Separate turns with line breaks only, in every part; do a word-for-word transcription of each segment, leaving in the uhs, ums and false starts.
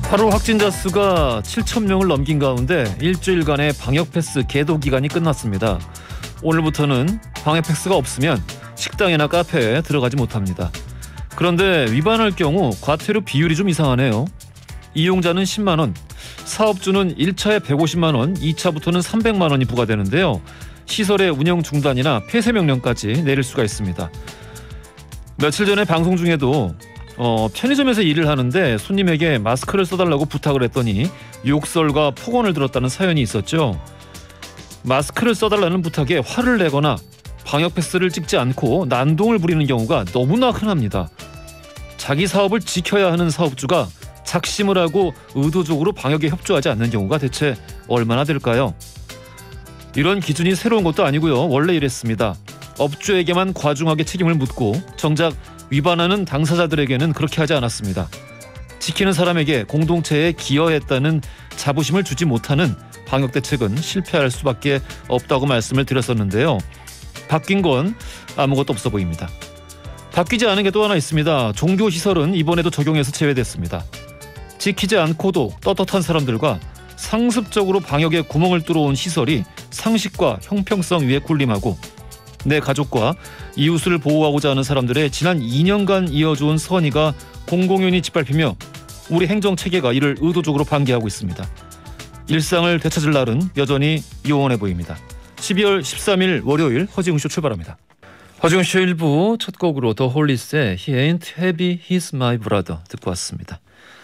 팔월 확진자 수가 칠천 명을 넘긴 가운데 일주일간의 방역 패스 계도 기간이 끝났습니다. 오늘부터는 방역 패스가 없으면 식당이나 카페에 들어가지 못합니다. 그런데 위반할 경우 과태료 비율이 좀 이상하네요. 이용자는 십만 원, 사업주는 일 차에 백오십만 원, 이 차부터는 삼백만 원이 부과되는데요. 시설의 운영 중단이나 폐쇄 명령까지 내릴 수가 있습니다. 며칠 전에 방송 중에도 어, 편의점에서 일을 하는데 손님에게 마스크를 써달라고 부탁을 했더니 욕설과 폭언을 들었다는 사연이 있었죠. 마스크를 써달라는 부탁에 화를 내거나 방역 패스를 찍지 않고 난동을 부리는 경우가 너무나 흔합니다. 자기 사업을 지켜야 하는 사업주가 작심을 하고 의도적으로 방역에 협조하지 않는 경우가 대체 얼마나 될까요? 이런 기준이 새로운 것도 아니고요. 원래 이랬습니다. 업주에게만 과중하게 책임을 묻고 정작 위반하는 당사자들에게는 그렇게 하지 않았습니다. 지키는 사람에게 공동체에 기여했다는 자부심을 주지 못하는 방역 대책은 실패할 수밖에 없다고 말씀을 드렸었는데요. 바뀐 건 아무것도 없어 보입니다. 바뀌지 않은 게 또 하나 있습니다. 종교시설은 이번에도 적용해서 제외됐습니다. 지키지 않고도 떳떳한 사람들과 상습적으로 방역에 구멍을 뚫어온 시설이 상식과 형평성 위에 군림하고 내 가족과 이웃을 보호하고자 하는 사람들의 지난 이 년간 이어져온 선의가 공공연히 짓밟히며 우리 행정체계가 이를 의도적으로 방기하고 있습니다. 일상을 되찾을 날은 여전히 요원해 보입니다. 십이월 십삼일 월요일 허지웅쇼 출발합니다. 허지웅쇼 일 부 첫 곡으로 더 홀리스의 He ain't heavy, he's my brother 듣고 왔습니다.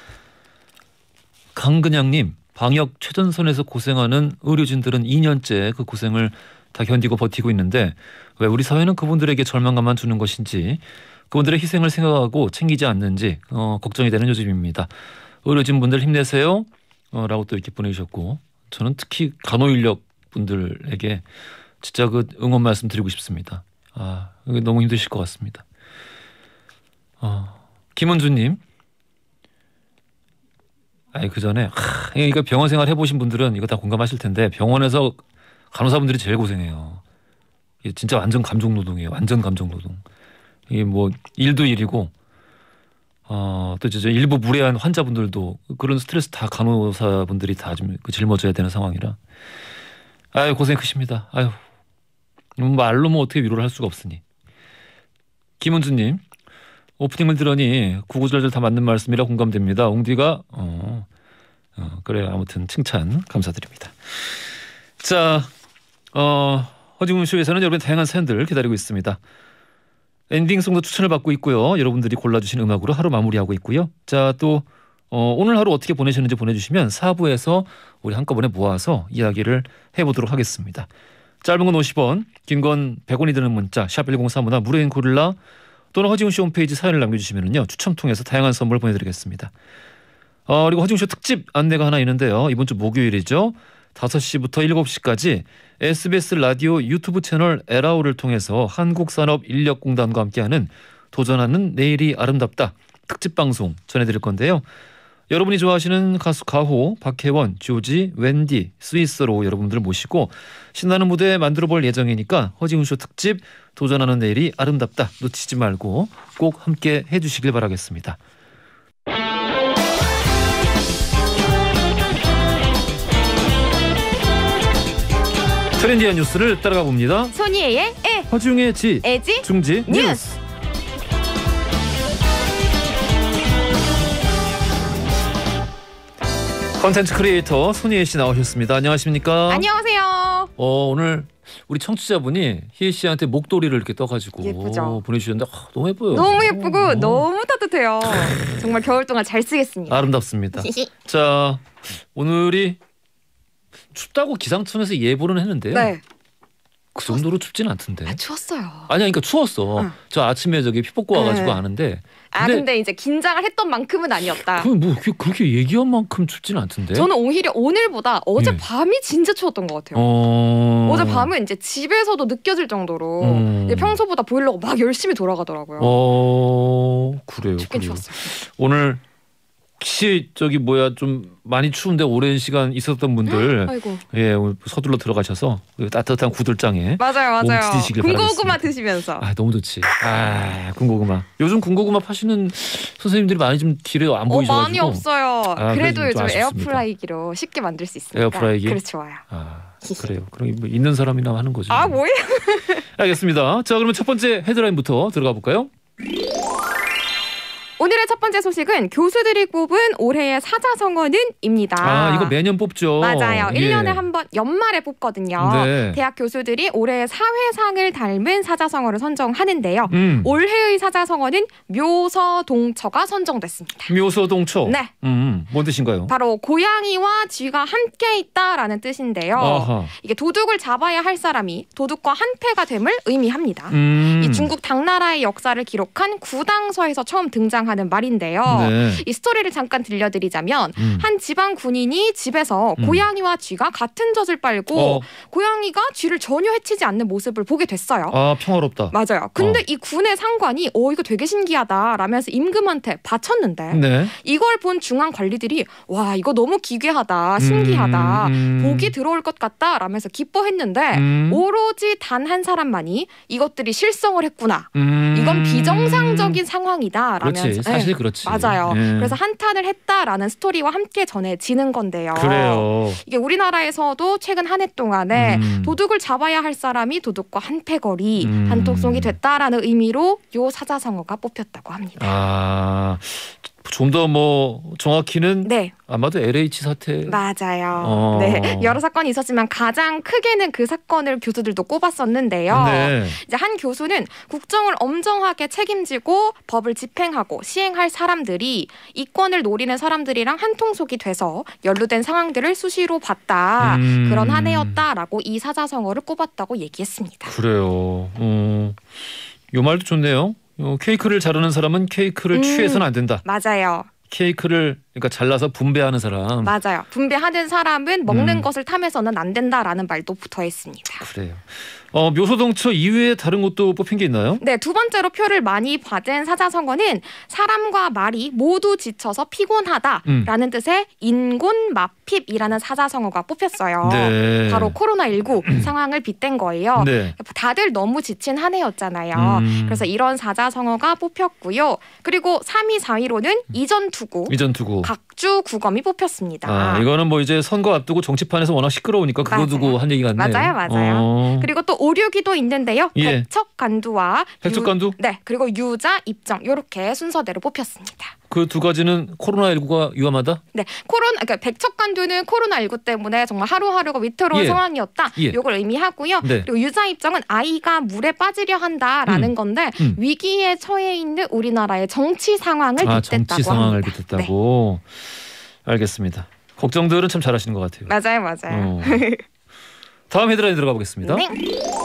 강근양님, 방역 최전선에서 고생하는 의료진들은 이 년째 그 고생을 다 견디고 버티고 있는데 왜 우리 사회는 그분들에게 절망감만 주는 것인지, 그분들의 희생을 생각하고 챙기지 않는지 어, 걱정이 되는 요즘입니다. 의료진분들 힘내세요 어, 라고 또 이렇게 보내주셨고, 저는 특히 간호인력 분들에게 진짜 그 응원 말씀 드리고 싶습니다. 아, 너무 힘드실 것 같습니다. 어, 김은주님, 아니 그 전에 하, 이거 병원 생활 해보신 분들은 이거 다 공감하실 텐데 병원에서 간호사분들이 제일 고생해요. 이게 진짜 완전 감정 노동이에요. 완전 감정 노동. 이게 뭐 일도 일이고 어, 또 이제 일부 무례한 환자분들도 그런 스트레스 다 간호사분들이 다 좀 짊어져야 되는 상황이라 아유 고생 크십니다. 아유 말로 뭐 어떻게 위로를 할 수가 없으니. 김은주님, 오프닝을 들으니 구구절절 다 맞는 말씀이라 공감됩니다. 옹디가 어, 어 그래요. 아무튼 칭찬 감사드립니다. 자, 어, 허지웅 쇼에서는 여러분의 다양한 사연들 기다리고 있습니다. 엔딩송도 추천을 받고 있고요. 여러분들이 골라주신 음악으로 하루 마무리하고 있고요. 자, 또 어, 오늘 하루 어떻게 보내셨는지 보내주시면 사 부에서 우리 한꺼번에 모아서 이야기를 해보도록 하겠습니다. 짧은 건 오십 원, 긴 건 백 원이 드는 문자 샵 일공삼오나 무료인 고릴라 또는 허지웅쇼 홈페이지 사연을 남겨주시면요 추첨 통해서 다양한 선물 보내드리겠습니다. 어, 그리고 허지웅쇼 특집 안내가 하나 있는데요. 이번 주 목요일이죠. 다섯 시부터 일곱 시까지 에스비에스 라디오 유튜브 채널 에라오를 통해서 한국산업인력공단과 함께하는 도전하는 내일이 아름답다 특집 방송 전해드릴 건데요. 여러분이 좋아하시는 가수 가호, 박혜원, 조지, 웬디, 스위스로 여러분들을 모시고 신나는 무대 만들어볼 예정이니까 허지웅쇼 특집 도전하는 내일이 아름답다 놓치지 말고 꼭 함께 해주시길 바라겠습니다. 트렌디한 뉴스를 따라가 봅니다.
손이의 에,
허지웅의 지,
에지,
중지 뉴스.
뉴스.
컨텐츠 크리에이터 손희애 씨 나오셨습니다. 안녕하십니까?
안녕하세요.
어, 오늘 우리 청취자분이 희애 씨한테 목도리를 이렇게 떠가지고
예쁘죠?
보내주셨는데 아, 너무 예뻐요.
너무 예쁘고
오.
너무 따뜻해요. 정말 겨울 동안 잘 쓰겠습니다.
아름답습니다. 자, 오늘이 춥다고 기상청에서 예보는 했는데요.
네.
그 정도로 춥진 않던데.
아, 추웠어요.
아니, 그러니까 추웠어.
응.
저 아침에 저기 피 뽑고 와가지고
네.
아는데.
아 근데 이제 긴장을 했던 만큼은 아니었다.
그뭐 그렇게 얘기한 만큼 춥진 않던데.
저는 오히려 오늘보다 어제
예.
밤이 진짜 추웠던 것 같아요.
어...
어제 밤은 이제 집에서도 느껴질 정도로
음...
이제 평소보다 보일러가 막 열심히 돌아가더라고요.
어, 그래요.
춥긴
그래요.
추웠어요.
오늘 혹시 저기 뭐야 좀 많이 추운데 오랜 시간 있었던 분들
아이고.
예 오늘 서둘러 들어가셔서 그 따뜻한 구들장에
맞아요, 맞아요.
몸치시길
군고구마
바라겠습니다.
드시면서.
아 너무 좋지. 아 군고구마. 요즘 군고구마 파시는 선생님들이 많이 좀 길에 안
어,
보이셔가지고.
많이 없어요.
아,
그래도
그래서 좀
요즘
아쉽습니다.
에어프라이기로 쉽게 만들 수 있으니까.
에어프라이기?
그래서 좋아요.
아 그래요. 그럼 뭐 있는 사람이나 하는 거죠.
아 뭐예요?
알겠습니다. 자 그러면 첫 번째 헤드라인부터 들어가 볼까요?
오늘의 첫 번째 소식은 교수들이 꼽은 올해의 사자성어는입니다.
아 이거 매년 뽑죠.
맞아요.
예.
일 년에 한 번 연말에 뽑거든요.
네.
대학 교수들이 올해의 사회상을 닮은 사자성어를 선정하는데요.
음.
올해의 사자성어는 묘서동처가 선정됐습니다.
묘소동초.
네.
음, 뭔 뜻인가요?
바로 고양이와 쥐가 함께 있다라는 뜻인데요.
아하.
이게 도둑을 잡아야 할 사람이 도둑과 한패가 됨을 의미합니다.
음.
이 중국 당나라의 역사를 기록한 구당서에서 처음 등장하는 말인데요.
네.
이 스토리를 잠깐 들려드리자면
음.
한 지방 군인이 집에서
음.
고양이와 쥐가 같은 젖을 빨고
어.
고양이가 쥐를 전혀 해치지 않는 모습을 보게 됐어요.
아 평화롭다.
맞아요. 근데
어.
이 군의 상관이 어 이거 되게 신기하다 라면서 임금한테 바쳤는데
네.
이걸 본 중앙 관리들이 와 이거 너무 기괴하다 신기하다
음, 음.
복이 들어올 것 같다 라면서 기뻐했는데
음.
오로지 단 한 사람만이 이것들이 실성을 했구나.
음.
이건 비정상적인 상황이다 라면서
그렇지. 사실
네,
그렇지.
맞아요.
예.
그래서 한탄을 했다라는 스토리와 함께 전해지는 건데요.
그래요.
이게 우리나라에서도 최근 한 해 동안에
음.
도둑을 잡아야 할 사람이 도둑과 한패거리
음.
한통속이 됐다라는 의미로 요 사자성어가 뽑혔다고 합니다.
아, 좀 더 뭐 정확히는
네,
아마도 엘에이치 사태.
맞아요.
어.
네, 여러 사건이 있었지만 가장 크게는 그 사건을 교수들도 꼽았었는데요.
네.
이제 한 교수는 국정을 엄정하게 책임지고 법을 집행하고 시행할 사람들이 이권을 노리는 사람들이랑 한통속이 돼서 연루된 상황들을 수시로 봤다.
음.
그런 한 해였다라고 이 사자성어를 꼽았다고 얘기했습니다.
그래요. 어, 요 말도 좋네요. 어, 케이크를 자르는 사람은 케이크를
음.
취해서는 안 된다.
맞아요.
케이크를 그러니까 잘라서 분배하는 사람.
맞아요. 분배하는 사람은 먹는
음.
것을 탐해서는 안 된다라는 말도 붙어 있습니다.
그래요. 어, 묘소동처 이외에 다른 것도 뽑힌 게 있나요?
네, 두 번째로 표를 많이 받은 사자성어는 사람과 말이 모두 지쳐서 피곤하다라는
음.
뜻의 인곤마핍이라는 사자성어가 뽑혔어요.
네.
바로 코로나십구 상황을 빗댄 거예요.
네.
다들 너무 지친 한 해였잖아요.
음.
그래서 이런 사자성어가 뽑혔고요. 그리고 삼 위, 사 위로는 이전 투구,
이전 투구.
각주 구검이 뽑혔습니다.
아, 이거는 뭐 이제 선거 앞두고 정치판에서 워낙 시끄러우니까 그거
맞아요.
두고 한 얘기 같네요.
맞아요, 맞아요.
어.
그리고 또 오류기도 있는데요.
예.
백척간두와
백척간두?
유, 네, 그리고 유자 입정 이렇게 순서대로 뽑혔습니다.
그 두 가지는 코로나십구가 위험하다?
네, 코로나 그러니까 백척간두는 코로나십구 때문에 정말 하루하루가 위태로운
예.
상황이었다.
예.
이걸 의미하고요.
네.
그리고 유자 입정은 아이가 물에 빠지려 한다라는
음.
건데
음.
위기에 처해 있는 우리나라의 정치 상황을
아,
빗댔다고
정치 상황을
합니다.
빗댔다고. 알겠습니다. 걱정들은 참 잘하시는 것 같아요.
네. 맞아요, 맞아요.
어. 다음 헤드라인 들어가 보겠습니다.
네.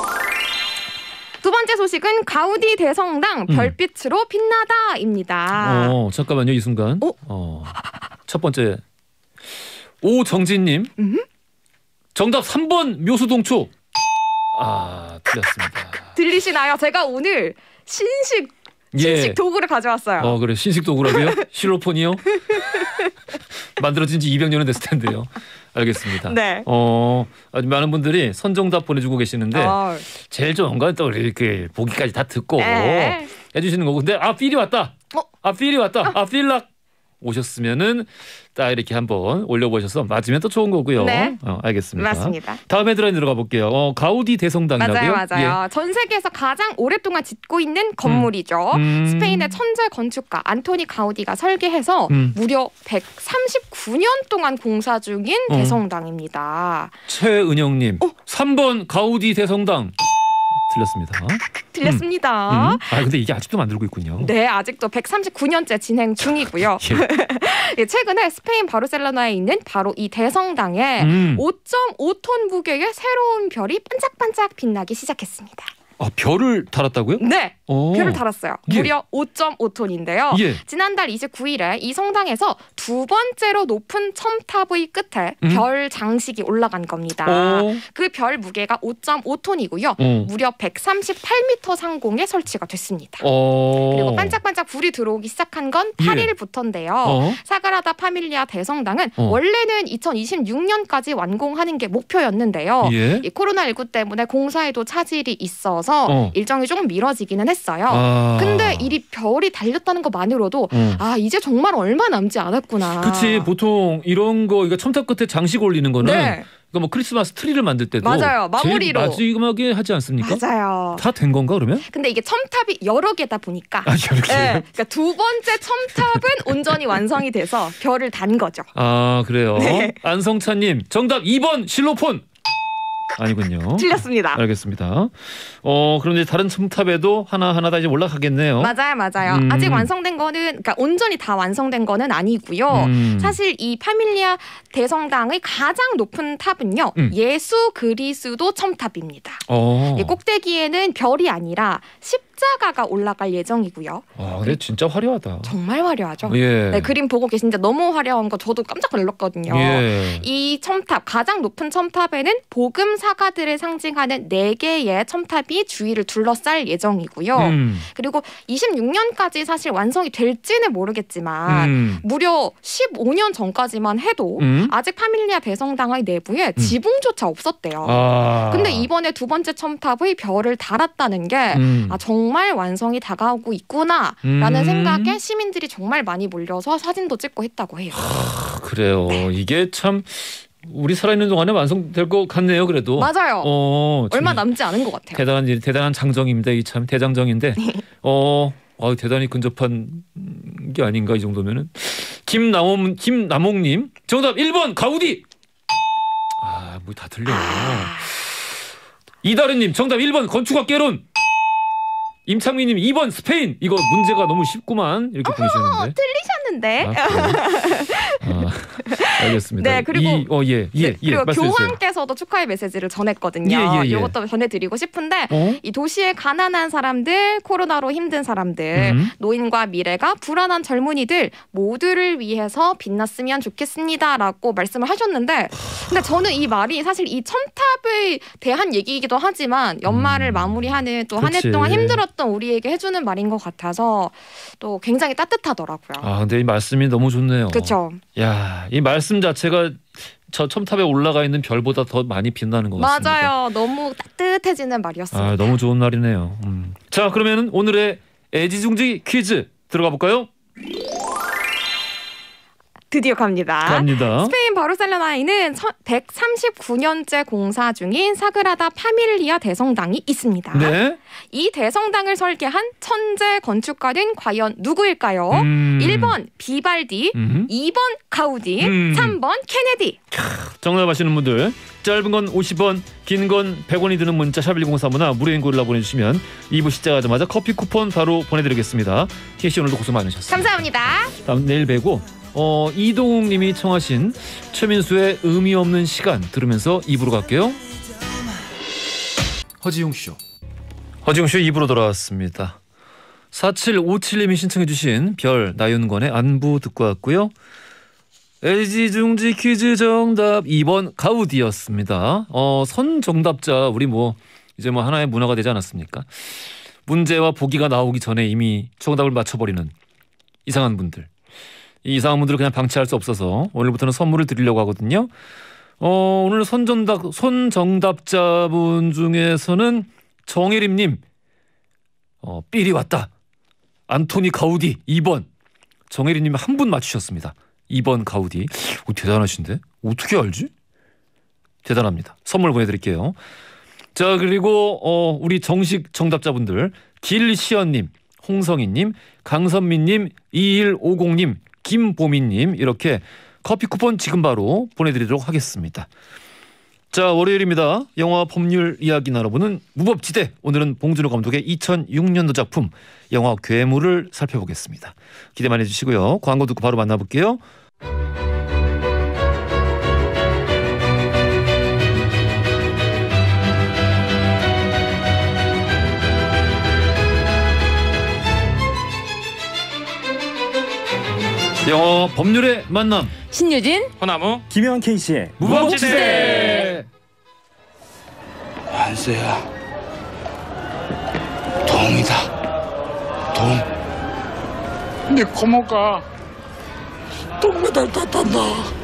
두 번째 소식은 가우디 대성당
음.
별빛으로 빛나다입니다.
어, 잠깐만요. 이 순간.
어?
어. 첫 번째. 오정진님.
음?
정답 삼 번 묘수동초. 아, 틀렸습니다.
들리시나요? 제가 오늘 신식 신식
예.
도구를 가져왔어요.
어, 그래. 신식 도구라고요? 실로폰이요? 만들어진 지 이백 년은 됐을 텐데요. 알겠습니다.
네.
어, 아주 많은 분들이 선정답 보내주고 계시는데
어.
제일 좋은 건 또 이렇게 보기까지 다 듣고
에.
해주시는 거고. 근데 아 필이 왔다.
어?
아 필이 왔다. 아 필락 오셨으면은 딱 이렇게 한번 올려보셔서 맞으면 또 좋은 거고요.
네.
어, 알겠습니다.
맞습니다.
다음 헤드라인 들어가 볼게요. 어, 가우디 대성당이라고요?
맞아요, 맞아요. 전 세계에서 가장 오랫동안 짓고 있는 건물이죠.
음.
스페인의 천재 건축가 안토니 가우디가 설계해서
음.
무려 백삼십구 년 동안 공사 중인
어.
대성당입니다.
최은영님
어?
삼 번 가우디 대성당 틀렸습니다.
틀렸습니다.
음. 아 근데 이게 아직도 만들고 있군요.
네, 아직도 백삼십구 년째 진행 중이고요.
예.
예, 최근에 스페인 바르셀로나에 있는 바로 이 대성당에
음.
오 점 오 톤 무게의 새로운 별이 반짝반짝 빛나기 시작했습니다.
아, 별을 달았다고요?
네.
오.
별을 달았어요.
예.
무려 오 점 오 톤인데요.
예.
지난달 이십구일에 이 성당에서 두 번째로 높은 첨탑의 끝에
음?
별 장식이 올라간 겁니다.
오.
그 별 무게가 오 점 오 톤이고요.
어.
무려 백삼십팔 미터 상공에 설치가 됐습니다.
어.
그리고 반짝반짝 불이 들어오기 시작한 건
예.
팔 일부터인데요.
어.
사그라다 파밀리아 대성당은
어.
원래는 이천이십육 년까지 완공하는 게 목표였는데요.
예.
이 코로나십구 때문에 공사에도 차질이 있어서
어.
일정이 조금 미뤄지기는 했어요.
아.
근데 이 별이 달렸다는 것만으로도
어.
아 이제 정말 얼마 남지 않았구나.
그치, 보통 이런 거 그러니까 첨탑 끝에 장식 올리는 거는
네.
그러니까 뭐 크리스마스 트리를 만들 때도
맞아요. 마무리로.
제일 마지막에 하지 않습니까?
맞아요.
다 된 건가 그러면?
근데 이게 첨탑이 여러 개다 보니까
아, 이렇게.
네, 그러니까 두 번째 첨탑은 온전히 완성이 돼서 별을 단 거죠.
아, 그래요.
네.
안성찬님 정답 이 번 실로폰. 아니군요.
틀렸습니다.
알겠습니다. 어, 그런데 다른 첨탑에도 하나하나 다 이제 올라가겠네요.
맞아요, 맞아요.
음.
아직 완성된 거는, 그러니까 온전히 다 완성된 거는 아니고요.
음.
사실 이 파밀리아 대성당의 가장 높은 탑은요,
음.
예수 그리스도 첨탑입니다.
어.
이 꼭대기에는 별이 아니라 십자가가 올라갈 예정이고요.
아, 근데 진짜 화려하다.
정말 화려하죠.
예.
네, 그림 보고 계신데 너무 화려한 거 저도 깜짝 놀랐거든요.
예.
이 첨탑, 가장 높은 첨탑에는 복음 사가들을 상징하는 네 개의 첨탑이 주위를 둘러쌀 예정이고요.
음.
그리고 이십육 년까지 사실 완성이 될지는 모르겠지만
음.
무려 십오 년 전까지만 해도
음.
아직 파밀리아 대성당의 내부에 지붕조차 없었대요.
아.
근데 이번에 두 번째 첨탑의 별을 달았다는 게
음.
아, 정말 완성이 다가오고 있구나라는
음.
생각에 시민들이 정말 많이 몰려서 사진도 찍고 했다고 해요.
아, 그래요. 이게 참 우리 살아있는 동안에 완성될 것 같네요. 그래도.
맞아요.
어,
얼마
참
남지 않은 것 같아요.
대단한 일, 대단한 장정입니다. 이 참 대장정인데. 어, 어, 대단히 근접한 게 아닌가 이 정도면은. 김남옥 김남옥님 정답 일 번 가우디. 아, 뭐 다 틀려.
아,
이다른님 정답 일 번 건축학개론. 임창민님 이 번 스페인. 이거 문제가 너무 쉽구만 이렇게 보내주셨는데.
틀리셨는데.
아, 그래요? 아, 알겠습니다.
네, 그리고
이, 어, 예, 예,
네,
예,
그리고
말씀해 주세요.
교황께서도 축하의 메시지를 전했거든요.
예, 예, 예.
이것도 전해드리고 싶은데
어?
이 도시의 가난한 사람들, 코로나로 힘든 사람들,
음.
노인과 미래가 불안한 젊은이들 모두를 위해서 빛났으면 좋겠습니다라고 말씀을 하셨는데, 근데 저는 이 말이 사실 이 첨탑에 대한 얘기이기도 하지만 연말을
음.
마무리하는 또 한 해
그치.
동안 힘들었던 우리에게 해주는 말인 것 같아서 또 굉장히 따뜻하더라고요.
아, 근데 이 말씀이 너무 좋네요.
그렇죠.
야, 이 말씀 자체가 저 첨탑에 올라가 있는 별보다 더 많이 빛나는 것 같습니다.
맞아요. 너무 따뜻해지는 말이었습니다.
아, 너무 좋은 날이네요. 음. 자, 그러면은 오늘의 애지중지 퀴즈 들어가 볼까요?
드디어 갑니다.
갑니다.
스페인 바르셀로나에는 백삼십구 년째 공사 중인 사그라다 파밀리아 대성당이 있습니다.
네.
이 대성당을 설계한 천재 건축가는 과연 누구일까요?
음.
일 번 비발디,
음.
이 번 가우디,
음.
삼 번 케네디.
정답 아시는 분들 짧은 건 오십 원, 긴 건 백 원이 드는 문자 샵 일공삼오나 무료인 글로 보내주시면 이 부 시작하자마자 커피 쿠폰 바로 보내드리겠습니다. 티씨 오늘도 고생 많으셨습니다.
감사합니다.
다음 내일 뵈고 어, 이동욱님이 청하신 최민수의 의미 없는 시간 들으면서 이 부로 갈게요. 허지용 쇼. 허지용 쇼 이 부로 돌아왔습니다. 사칠오칠님이 신청해 주신 별 나윤권의 안부 듣고 왔고요. 애지중지 퀴즈 정답 이 번 가우디였습니다. 어, 선 정답자 우리 뭐 이제 뭐 하나의 문화가 되지 않았습니까? 문제와 보기가 나오기 전에 이미 정답을 맞춰버리는 이상한 분들. 이 이상한 분들을 그냥 방치할 수 없어서 오늘부터는 선물을 드리려고 하거든요. 어, 오늘 선정답, 선정답자분 중에서는 정혜림님 어, 삘이 왔다. 안토니 가우디 이 번. 정혜림님 한 분 맞추셨습니다. 이 번 가우디. 오, 대단하신데? 어떻게 알지? 대단합니다. 선물 보내드릴게요. 자, 그리고 어, 우리 정식 정답자분들 길시연님, 홍성희님, 강선민님, 이일오공님, 김보미님 이렇게 커피 쿠폰 지금 바로 보내드리도록 하겠습니다. 자, 월요일입니다. 영화 법률 이야기 나눠보는 무법지대. 오늘은 봉준호 감독의 이천육 년도 작품 영화 괴물을 살펴보겠습니다. 기대 많이 해주시고요. 광고 듣고 바로 만나볼게요. 영어 법률의 만남
신유진
호나무
김혜원 케이씨의
무법지대.
한세야, 동이다. 동. 네 고모가 동메달 땄단다.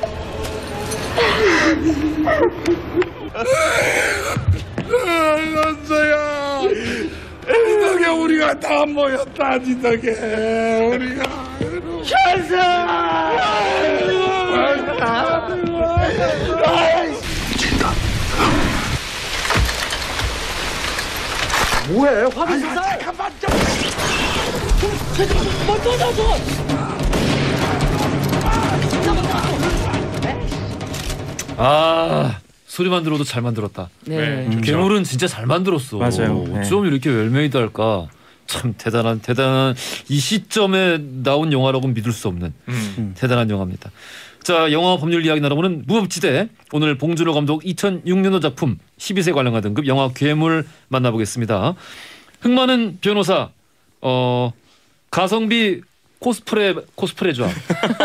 한세야, 이 덕에 우리가 다 모였다. 이 덕에 우리가. 한세야.
뭐해? 화면 사
잠깐만 좀.
아 소리만 들어도 잘 만들었다.
네.
네.
괴물은 진짜 잘 만들었어.
맞아요. 네.
어쩜 이렇게 웰메이드 할까. 참 대단한 대단한 이 시점에 나온 영화라고는 믿을 수 없는
음.
대단한 영화입니다. 자, 영화 법률 이야기 나눠보는 무법지대. 오늘 봉준호 감독 이천육 년도 작품 십이 세 관람가 등급 영화 괴물 만나보겠습니다. 흥많은 변호사 어 가성비 코스프레 코스프레 조합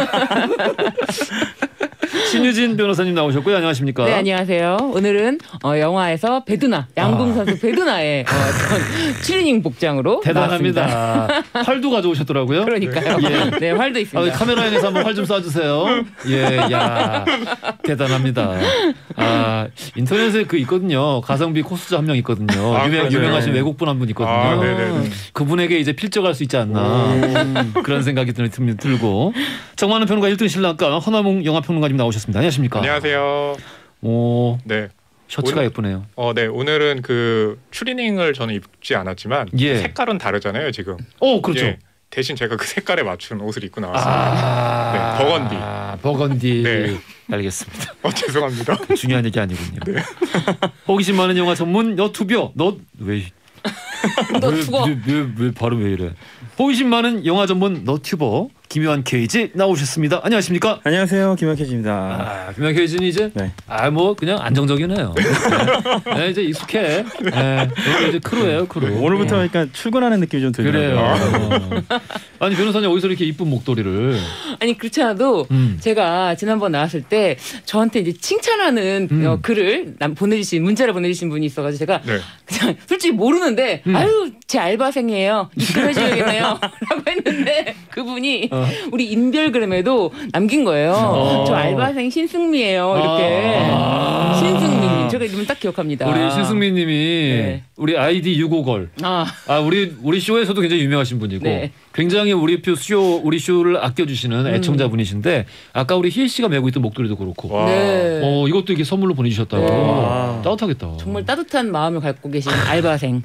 신유진 변호사님 나오셨고요. 안녕하십니까?
네, 안녕하세요. 오늘은 어, 영화에서 배두나 양궁 선수 배두나의 어, 어떤 트레이닝 복장으로
대단합니다.
나왔습니다.
활도 가져오셨더라고요.
그러니까요.
예.
네, 활도
아,
있습니다.
카메라에서 한번 활 좀 쏴주세요. 예, 야 대단합니다. 아 인터넷에 그 있거든요. 가성비 코스자 한 명 있거든요.
아,
유명,
그러세요?
유명하신 외국분 한 분 있거든요.
아, 네네네.
그분에게 이제 필적할 수 있지 않나 그런 생각이 들, 들고 정만은 평론가 일 등 신랑과 허나몽 영화평론가님 나오셨습니다. 안녕하십니까?
안녕하세요.
오
네.
셔츠가
오늘-
예쁘네요.
어, 네. 오늘은 그 추리닝을 저는 입지 않았지만
예.
색깔은 다르잖아요, 지금.
오 그렇죠.
예. 대신 제가 그 색깔에 맞춘 옷을 입고 나왔습니다.
아
네, 버건디.
버건디.
네.
알겠습니다.
어, 죄송합니다.
중요한 얘기 아니군요. 호기심 많은 영화 전문 여투벼 너왜
너 죽어.
왜, 왜, 왜 발음 왜 이래? 호기심 많은 영화 전문 너튜버 김요한 케이지 나오셨습니다. 안녕하십니까?
안녕하세요, 김혜원 케이씨입니다.
아, 김요한 케이지는 이제
네.
아 뭐 그냥 안정적이네요. 네. 네, 이제 익숙해. 네, 오늘 이제 크루예요, 크루.
오늘부터 그러니까 출근하는 느낌이 좀
그래요.
들더라고요.
어. 아니 변호사님 어디서 이렇게 이쁜 목도리를?
아니 그렇지 않아도
음.
제가 지난번 나왔을 때 저한테 이제 칭찬하는
음.
어, 글을 남, 보내주신 문자를 보내주신 분이 있어가지고 제가
네.
그냥 솔직히 모르는데
음.
아유 제 알바생이에요 입금해줘야겠네요 라고 했는데 그분이
어.
우리 인별그램에도 남긴 거예요.
어.
저 알바생 신승미예요 이렇게.
아.
신승미님 제가 이름 딱 기억합니다.
우리 신승민님이
네.
우리 아이디 유고걸.
아,
아 우리 우리 쇼에서도 굉장히 유명하신 분이고
네.
굉장히 우리 쇼 우리 쇼를 아껴주시는 애청자분이신데 아까 우리 희애 씨가 메고 있던 목도리도 그렇고
와.
네.
어 이것도 이렇게 선물로 보내주셨다고
네.
따뜻하겠다.
정말 따뜻한 마음을 갖고 계신 알바생.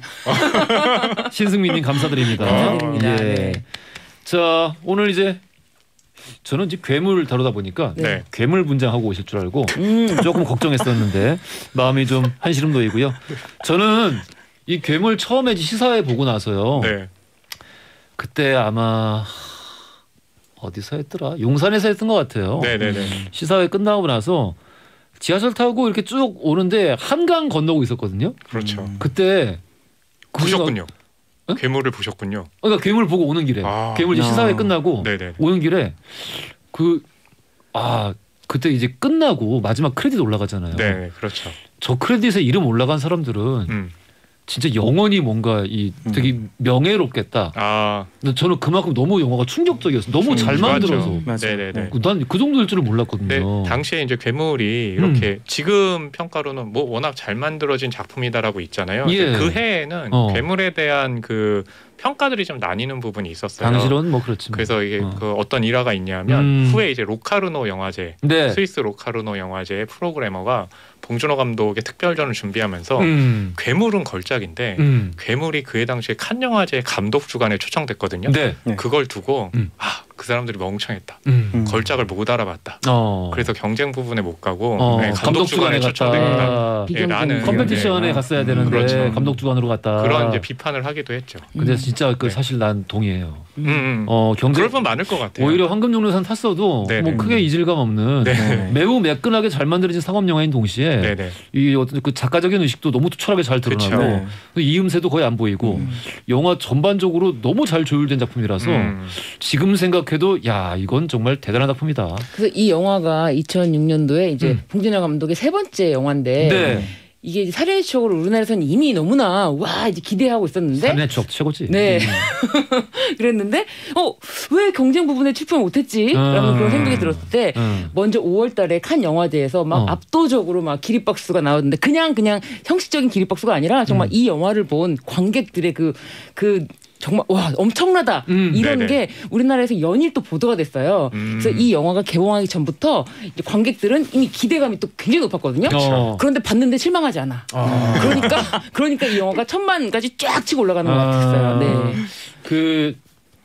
신승민님 감사드립니다.
감사드립니다.
예.
네.
자 오늘 이제 저는 이제 괴물 다루다 보니까
네.
괴물 분장하고 오실 줄 알고
음.
조금 걱정했었는데 마음이 좀 한시름 놓이고요. 저는 이 괴물 처음에 시사회 보고 나서요.
네.
그때 아마 어디서 했더라? 용산에서 했던 것 같아요.
네, 네, 네.
시사회 끝나고 나서 지하철 타고 이렇게 쭉 오는데 한강 건너고 있었거든요.
그렇죠.
그때
보셨군요.
응?
괴물을 보셨군요.
그러니까 괴물 보고 오는 길에
아.
괴물 이제 시사회
아.
끝나고
네, 네.
오는 길에 그 아 그때 이제 끝나고 마지막 크레딧 올라가잖아요.
네, 그렇죠.
저 크레딧에 이름 올라간 사람들은
음.
진짜 영원히 뭔가 이 되게 명예롭겠다.
아,
근데 저는 그만큼 너무 영화가 충격적이었어요. 너무 잘
맞죠.
만들어서.
맞아요.
네, 네, 네.
난 그 정도일 줄은 몰랐거든요.
네, 당시에 이제 괴물이 이렇게 지금 평가로는 뭐 워낙 잘 만들어진 작품이다라고 있잖아요.
예.
그 해에는
어.
괴물에 대한 그 평가들이 좀 나뉘는 부분이 있었어요.
당시로는 뭐 그렇지만.
그래서 이게
어.
그 어떤 일화가 있냐면
음.
후에 이제 로카르노 영화제,
네.
스위스 로카르노 영화제의 프로그래머가 봉준호 감독의 특별전을 준비하면서
음.
괴물은 걸작인데
음.
괴물이 그해 당시에 칸 영화제 감독 주간에 초청됐거든요.
네.
네.
그걸 두고
음.
아, 그 사람들이 멍청했다.
음.
음.
걸작을 못 알아봤다.
어.
그래서 경쟁 부분에 못 가고
어.
네,
감독 주간에
초청됐다.
갔다.
비경쟁
예, 나는
컴페티션에
네.
갔어야 되는데
그렇죠.
감독 주관으로 갔다.
그런 이제 비판을 하기도 했죠.
근데 진짜 그
네.
사실 난 동의해요.
음, 음.
어 경쟁
그럴 분 많을 것 같아요.
오히려 황금종려상 탔어도
네네.
뭐 크게 이질감 없는
네.
네.
매우 매끈하게 잘 만들어진 상업 영화인 동시에
네네.
이 어떤 그 작가적인 의식도 너무 투철하게 잘 드러나고
그쵸.
네.
이음새도 거의 안 보이고 영화 전반적으로 너무 잘 조율된 작품이라서
음.
지금 생각 생각해도 야 이건 정말 대단한 작품이다.
그래서 이 영화가 이천육 년도에 이제
음.
봉준호 감독의 세 번째 영화인데
네.
이게 이제 살인의 추억으로 우리나라에서는 이미 너무나 와 이제 기대하고 있었는데
살인의 추억 최고지.
네.
음.
그랬는데 어 왜 경쟁 부분에 출품을 못했지? 라는
음.
그런 생각이 들었을 때
음.
먼저 오월달에 칸 영화제에서 막
어.
압도적으로 막 기립박수가 나오는데 그냥 그냥 형식적인 기립박수가 아니라 정말
음.
이 영화를 본 관객들의 그 그 정말 와 엄청나다
음.
이런
네네.
게 우리나라에서 연일 또 보도가 됐어요.
음.
그래서 이 영화가 개봉하기 전부터 이제 관객들은 이미 기대감이 또 굉장히 높았거든요.
어.
그런데 봤는데 실망하지 않아.
아.
그러니까 그러니까 이 영화가 천만까지 쫙 치고 올라가는 것
아.
같았어요. 네.
그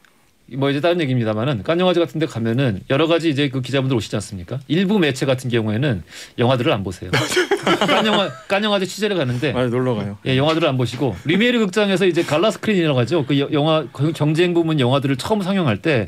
뭐 이제 다른 얘기입니다만은 깐 영화제 같은데 가면은 여러 가지 이제 그 기자분들 오시지 않습니까? 일부 매체 같은 경우에는 영화들을 안 보세요. 깐 영화 깐 영화제 취재를 가는데
아, 놀러 가요.
예, 영화들을 안 보시고 리메이르 극장에서 이제 갈라 스크린이라고 하죠. 그 여- 영화 경쟁 부문 영화들을 처음 상영할 때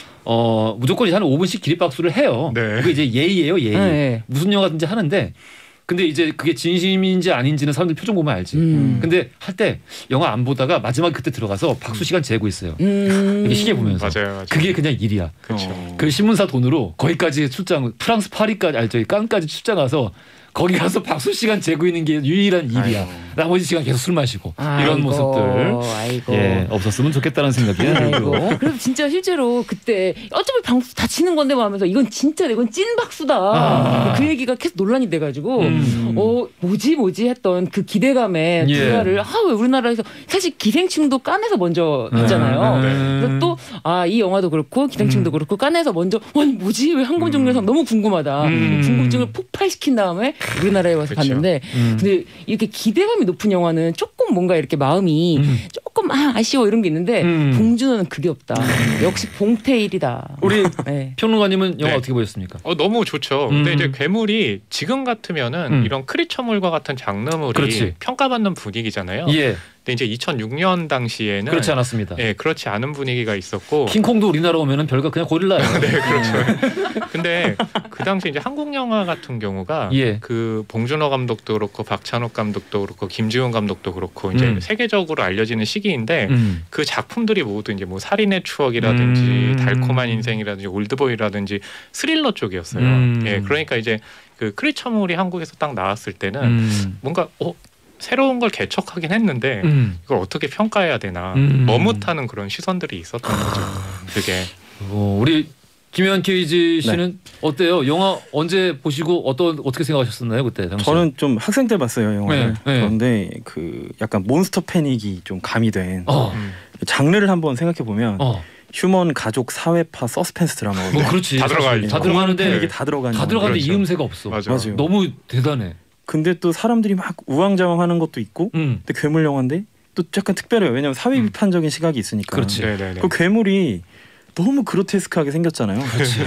어, 무조건 이제 한 오 분씩 기립박수를 해요.
네.
그게 이제 예의예요, 예의.
네.
무슨 영화든지 하는데 근데 이제 그게 진심인지 아닌지는 사람들 표정 보면 알지.
음.
근데 할 때 영화 안 보다가 마지막 그때 들어가서 박수 시간 재고 있어요.
음.
이게 시계 보면서.
맞아요, 맞아요.
그게 그냥 일이야.
그렇죠.
어.
그 신문사 돈으로 거기까지 출장, 프랑스 파리까지, 아니 저기 깐까지 출장 가서 거기 가서 박수 시간 재고 있는 게 유일한 일이야.
아이고.
나머지 시간 계속 술 마시고
아이고,
이런 모습들
아이고.
예 없었으면 좋겠다는 생각이에요.
아이고. 그래서 진짜 실제로 그때 어차피 방수 다 치는 건데 뭐 하면서 이건 진짜 이건 찐 박수다.
아.
그 얘기가 계속 논란이 돼가지고
음.
어 뭐지 뭐지 했던 그 기대감에
예.
불화를 아 왜 우리나라에서 사실 기생충도 깐에서 먼저 했잖아요.
음.
그래서 또 아 이 영화도 그렇고 기생충도
음.
그렇고 깐에서 먼저 아니 뭐지 왜 한국 정부에서 너무 궁금하다.
음.
궁금증을 폭발시킨 다음에 우리나라에 와서
그쵸.
봤는데
음.
근데 이렇게 기대감이 높은 영화는 조금 뭔가 이렇게 마음이
음.
조금 아 아쉬워 이런 게 있는데
음.
봉준호는 그게 없다. 역시 봉태일이다.
우리
네.
평론가님은 영화
네.
어떻게 보셨습니까?
어 너무 좋죠. 근데
음.
이제 괴물이 지금 같으면은
음.
이런 크리처물과 같은 장르물이
그렇지.
평가받는 분위기잖아요.
예,
근데 이제 이천육 년 당시에는
그렇지 않았습니다.
예, 그렇지 않은 분위기가 있었고.
킹콩도 우리나라 오면은 별거 그냥 고릴라예요.
네, 그렇죠. 근데 그 당시 이제 한국 영화 같은 경우가
예.
그 봉준호 감독도 그렇고 박찬욱 감독도 그렇고 김지훈 감독도 그렇고 이제
음.
세계적으로 알려지는 시기인데
음.
그 작품들이 모두 이제 뭐 살인의 추억이라든지
음.
달콤한 인생이라든지 올드보이라든지 스릴러 쪽이었어요.
음.
예, 그러니까 이제 그 크리처물이 한국에서 딱 나왔을 때는
음.
뭔가 어 새로운 걸 개척하긴 했는데
음.
이걸 어떻게 평가해야 되나
음.
머뭇하는 그런 시선들이 있었던 거죠. 그게
어, 우리 김현 케이지 씨는 어때요? 영화 언제 보시고 어떤 어떻게 생각하셨었나요 그때 당시?
저는 좀 학생 때 봤어요 영화를.
네, 네.
그런데 그 약간 몬스터 패닉이 좀 가미된
어,
음.
장르를 한번 생각해 보면
어,
휴먼 가족 사회파 서스펜스 드라마거든요.
뭐 그렇지.
다 들어가
사실
있죠.
다 들어가는데
이게 다 들어가는
다 들어가는데
그렇죠.
이음새가 없어.
맞아요.
맞아요.
너무 대단해.
근데 또 사람들이 막 우왕좌왕하는 것도 있고,
음,
근데 괴물 영화인데 또 약간 특별해요. 왜냐면 사회
음.
비판적인 시각이 있으니까.
그렇지.
네네네.
그 괴물이 너무 그로테스크하게 생겼잖아요.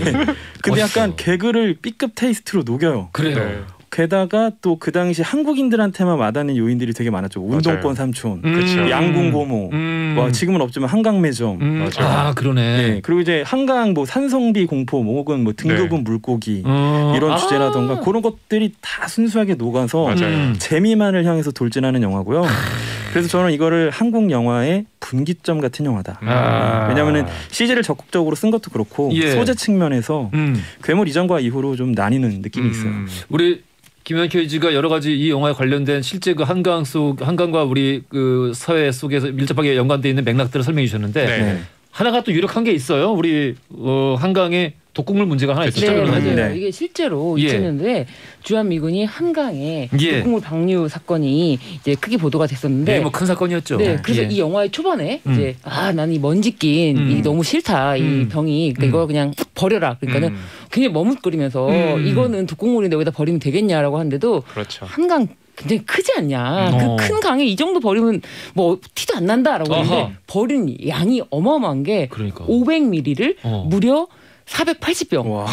근데
멋있어.
약간 개그를 B급 테이스트로 녹여요.
그래요.
네.
게다가 또 그 당시 한국인들한테만 와닿는 요인들이 되게 많았죠. 운동권
맞아요.
삼촌,
음,
그쵸.
양궁 고모,
음,
뭐 지금은 없지만 한강 매점.
음,
맞아요.
아 그러네.
예, 그리고 이제 한강 뭐 산성비 공포, 뭐 혹은 뭐 등급은 물고기
어,
이런
아.
주제라던가 그런 것들이 다 순수하게 녹아서
맞아요.
음.
재미만을 향해서 돌진하는 영화고요. 그래서 저는 이거를 한국 영화의 분기점 같은 영화다.
아.
왜냐하면은 씨지를 적극적으로 쓴 것도 그렇고
예.
소재 측면에서
음.
괴물 이전과 이후로 좀 나뉘는 느낌이 있어요.
음.
우리 김현 케이지가 여러 가지 이 영화에 관련된 실제 그 한강 속 한강과 우리 그 사회 속에서 밀접하게 연관돼 있는 맥락들을 설명해 주셨는데
네.
네.
하나가 또 유력한 게 있어요. 우리 어, 한강에 독극물 문제가 하나 있었죠.
네,
그러면
맞아요.
네.
이게 실제로
예.
이천 년도에 주한미군이 한강에
예.
독극물 방류 사건이 이제 크게 보도가 됐었는데
네, 뭐 큰 사건이었죠.
네, 그래서
예.
이 영화의 초반에
음.
이제 아 나는 이 먼지 낀
음.
이 너무 싫다 이
음.
병이 그러니까
음.
이거 그냥 버려라 그러니까는
음.
굉장히 머뭇거리면서
음.
이거는 독극물인데 여기다 버리면 되겠냐라고 하는데도
그렇죠.
한강 굉장히 크지 않냐
어.
그 큰 강에 이 정도 버리면 뭐 티도 안 난다라고
아하.
하는데 버린 양이 어마어마한 게
그러니까
오백 밀리리터를
어.
무려 사백팔십 병
와.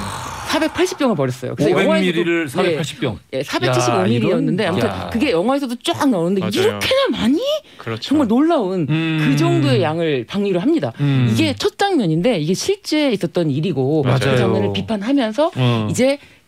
사백팔십 병을 버렸어요.
오백 밀리리터를 사백팔십 병.
예, 사백칠십오 밀리리터였는데
야,
아무튼
이건-
그게 영화에서도 쫙 나오는데
맞아요.
이렇게나 많이
그렇죠.
정말 놀라운
음.
그 정도의 양을 방류를 합니다.
음.
이게 첫 장면인데 이게 실제 있었던 일이고
맞아요.
그 장면을 비판하면서
어.
이제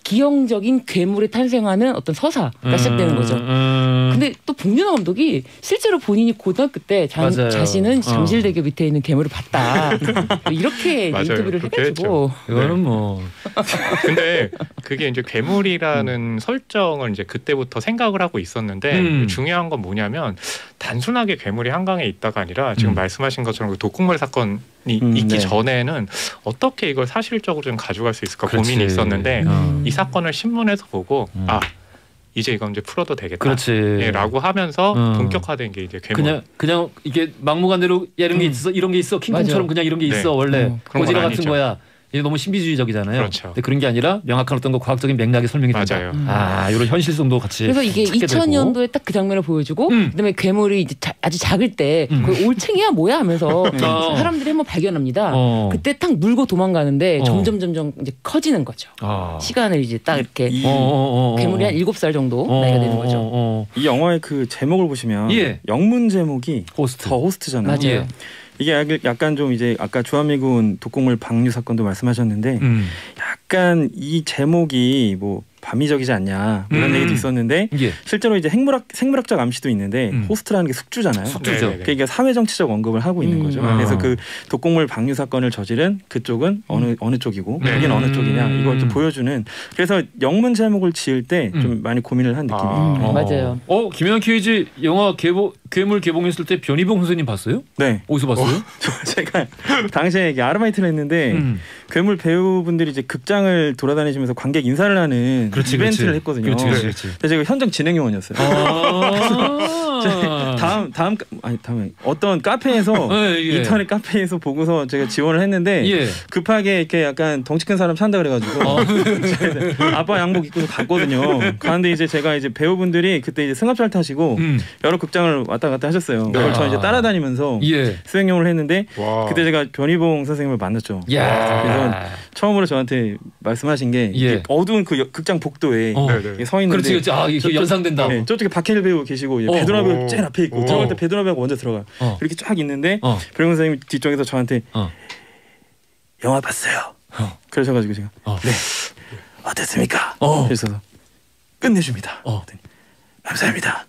기형적인 괴물이 탄생하는 어떤 서사가
음,
시작되는 거죠.
음.
근데 또 봉준호 감독이 실제로 본인이 고등학교 때 자,
맞아요.
자신은
어.
잠실대교 밑에 있는 괴물을 봤다. 이렇게
맞아요.
인터뷰를
그렇게
해가지고
이거는 뭐
근데 그게 이제 괴물이라는 설정을 이제 그때부터 생각을 하고 있었는데
음.
중요한 건 뭐냐면 단순하게 괴물이 한강에 있다가 아니라 지금
음.
말씀하신 것처럼 그 독극물 사건이
음,
있기
네.
전에는 어떻게 이걸 사실적으로 좀 가져갈 수 있을까
그렇지.
고민이 있었는데
어.
이 사건을 신문에서 보고
음.
아 이제 이건 이제 풀어도 되겠다.
그렇지.
예, 라고 하면서
어.
본격화된 게 이제 괴물.
그냥 그냥 이게 막무가내로 야, 이런 게
음.
있어 이런 게 있어 킹콩처럼
맞아요.
그냥 이런 게 있어
네.
원래
어,
그런 건
고지라 같은
아니죠.
거야. 이게 너무 신비주의적이잖아요.
그렇죠.
근데 그런 게 아니라 명확한 어떤 거 과학적인 맥락이 설명이 된다.
맞아요.
음.
아, 이런 현실성도 같이.
그래서 이게
찾게 되고.
이천 년도에 딱 그 장면을 보여주고
음.
그다음에 괴물이 이제 자, 아주 작을 때
음.
거의 올챙이야 뭐야 하면서
어.
사람들이 한번 발견합니다.
어.
그때 딱 물고 도망가는데
어.
점점 점점 이제 커지는 거죠.
아.
시간을 이제 딱 이렇게
이,
어, 어, 어, 어.
괴물이 한 일곱 살 정도
어,
나이가 되는 거죠.
어, 어.
이 영화의 그 제목을 보시면
예.
영문 제목이
호스트.
더 호스트잖아요.
맞아요.
예.
이게 약- 약간 좀 이제 아까 주한미군 독극물 방류 사건도 말씀하셨는데
음.
약간 이 제목이 뭐 밤이적이지 않냐 뭐 이런
음.
얘기도 있었는데
예.
실제로 이제 생물학 생물학적 암시도 있는데
음.
호스트라는 게 숙주잖아요.
숙주죠.
네네네.
그러니까 사회 정치적 언급을 하고 있는
음.
거죠.
아.
그래서 그 독극물 방류 사건을 저지른 그쪽은 어느 어느 쪽이고
네.
여기는 어느
음.
쪽이냐 이걸 좀 보여주는. 그래서 영문 제목을 지을 때 좀
음.
많이 고민을 한 느낌이에요.
아.
음, 맞아요.
어, 김현 케이지 영화 개봉 괴물 개봉했을 때 변희봉 선생님 봤어요?
네,
어디서 봤어요?
제가 당시에 이게 아르바이트를 했는데
음.
괴물 배우분들이 이제 극장을 돌아다니시면서 관객 인사를 하는
그렇지,
이벤트를
그렇지.
했거든요.
그렇지, 그렇지, 그렇지.
근데 제가 현장 진행요원이었어요.
아.
다음 다음 카- 아니 다음에 어떤 카페에서
예, 예.
인터넷 카페에서 보고서 제가 지원을 했는데
예.
급하게 이렇게 약간 덩치 큰 사람 찬다 그래가지고
어.
제가 아빠 양복 입고서 갔거든요. 가는데 이제 제가 이제 배우분들이 그때 이제 승합차를 타시고
음.
여러 극장을 왔다 갔다 하셨어요. 그걸
아.
저 이제 따라다니면서
예.
수행용을 했는데
와.
그때 제가 변희봉 선생님을 만났죠.
야.
그래서 처음으로 저한테 말씀하신 게
예.
이게 어두운 그 여- 극장 복도에
어.
네네.
이렇게 서 있는데
그렇지, 그렇지. 아, 이게
저쪽-
연상된다.
네, 저쪽에 박해일 배우 계시고 이제
어.
배두나 배우
오.
제일 앞에 있고
오.
들어갈 때 배두나 배우가 먼저 들어가.
어.
이렇게 쫙 있는데
어.
변희봉 선생님 뒤쪽에서 저한테
어.
영화 봤어요.
어.
그러셔가지고 제가
어.
네 어땠습니까?
어.
그래서 끝내줍니다.
어.
그랬더니, 감사합니다.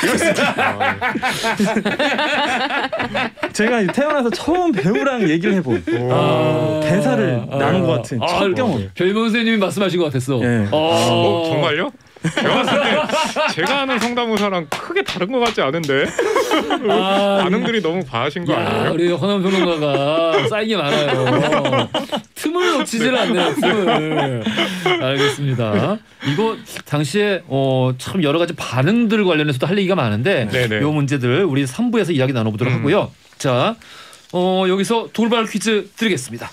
제가 태어나서 처음 배우랑 얘기를 해본
아.
대사를 나눈 것 같은 첫 경험.
변희봉 선생님이 말씀하신 것 같았어.
예.
어, 정말요? 제가 봤을 때 제가 아는 성대모사랑 크게 다른 것 같지 않은데
아,
반응들이 너무 과하신 거
야,
아니에요?
우리 허남 평론가가 쌓인 게 많아요. 틈을 놓치질 않네요. 틈을. 알겠습니다. 이거 당시에 어, 참 여러 가지 반응들 관련해서도 할 얘기가 많은데
네네.
이 문제들 우리 삼 부에서 이야기 나눠보도록
음.
하고요. 자, 어, 여기서 돌발 퀴즈 드리겠습니다.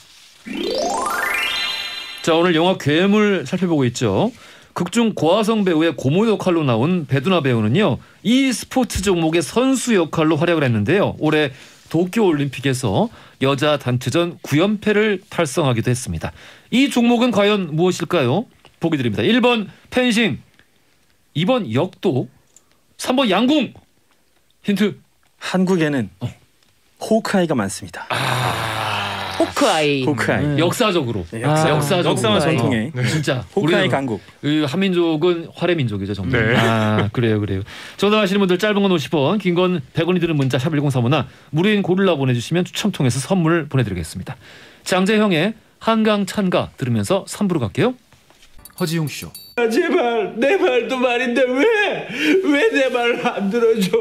자, 오늘 영화 괴물 살펴보고 있죠. 극중 고화성 배우의 고모 역할로 나온 배두나 배우는요. 이 스포츠 종목의 선수 역할로 활약을 했는데요. 올해 도쿄올림픽에서 여자 단체전 구 연패를 달성하기도 했습니다. 이 종목은 과연 무엇일까요? 보기 드립니다. 일 번 펜싱, 이 번 역도, 삼 번 양궁. 힌트.
한국에는
어.
호크아이가 많습니다.
호크아이.
호크아이.
음.
역사적으로.
네, 역사,
아,
역사적으로.
역사와
호크아이.
전통의
어, 진짜.
호크아이
우리는
강국.
그 한민족은 활의 민족이죠, 정말.
네.
아, 그래요, 그래요. 정답 아시는 분들 짧은 건 오십 원, 긴 건 백 원이 드는 문자 샵 일공삼오나 무료인 고릴라 보내주시면 추첨 통해서 선물 보내드리겠습니다. 장재형의 한강 찬가 들으면서 삼 부로 갈게요. 허지용 쇼.
아, 제발 내 말도 말인데 왜 왜 내 말 안 들어줘?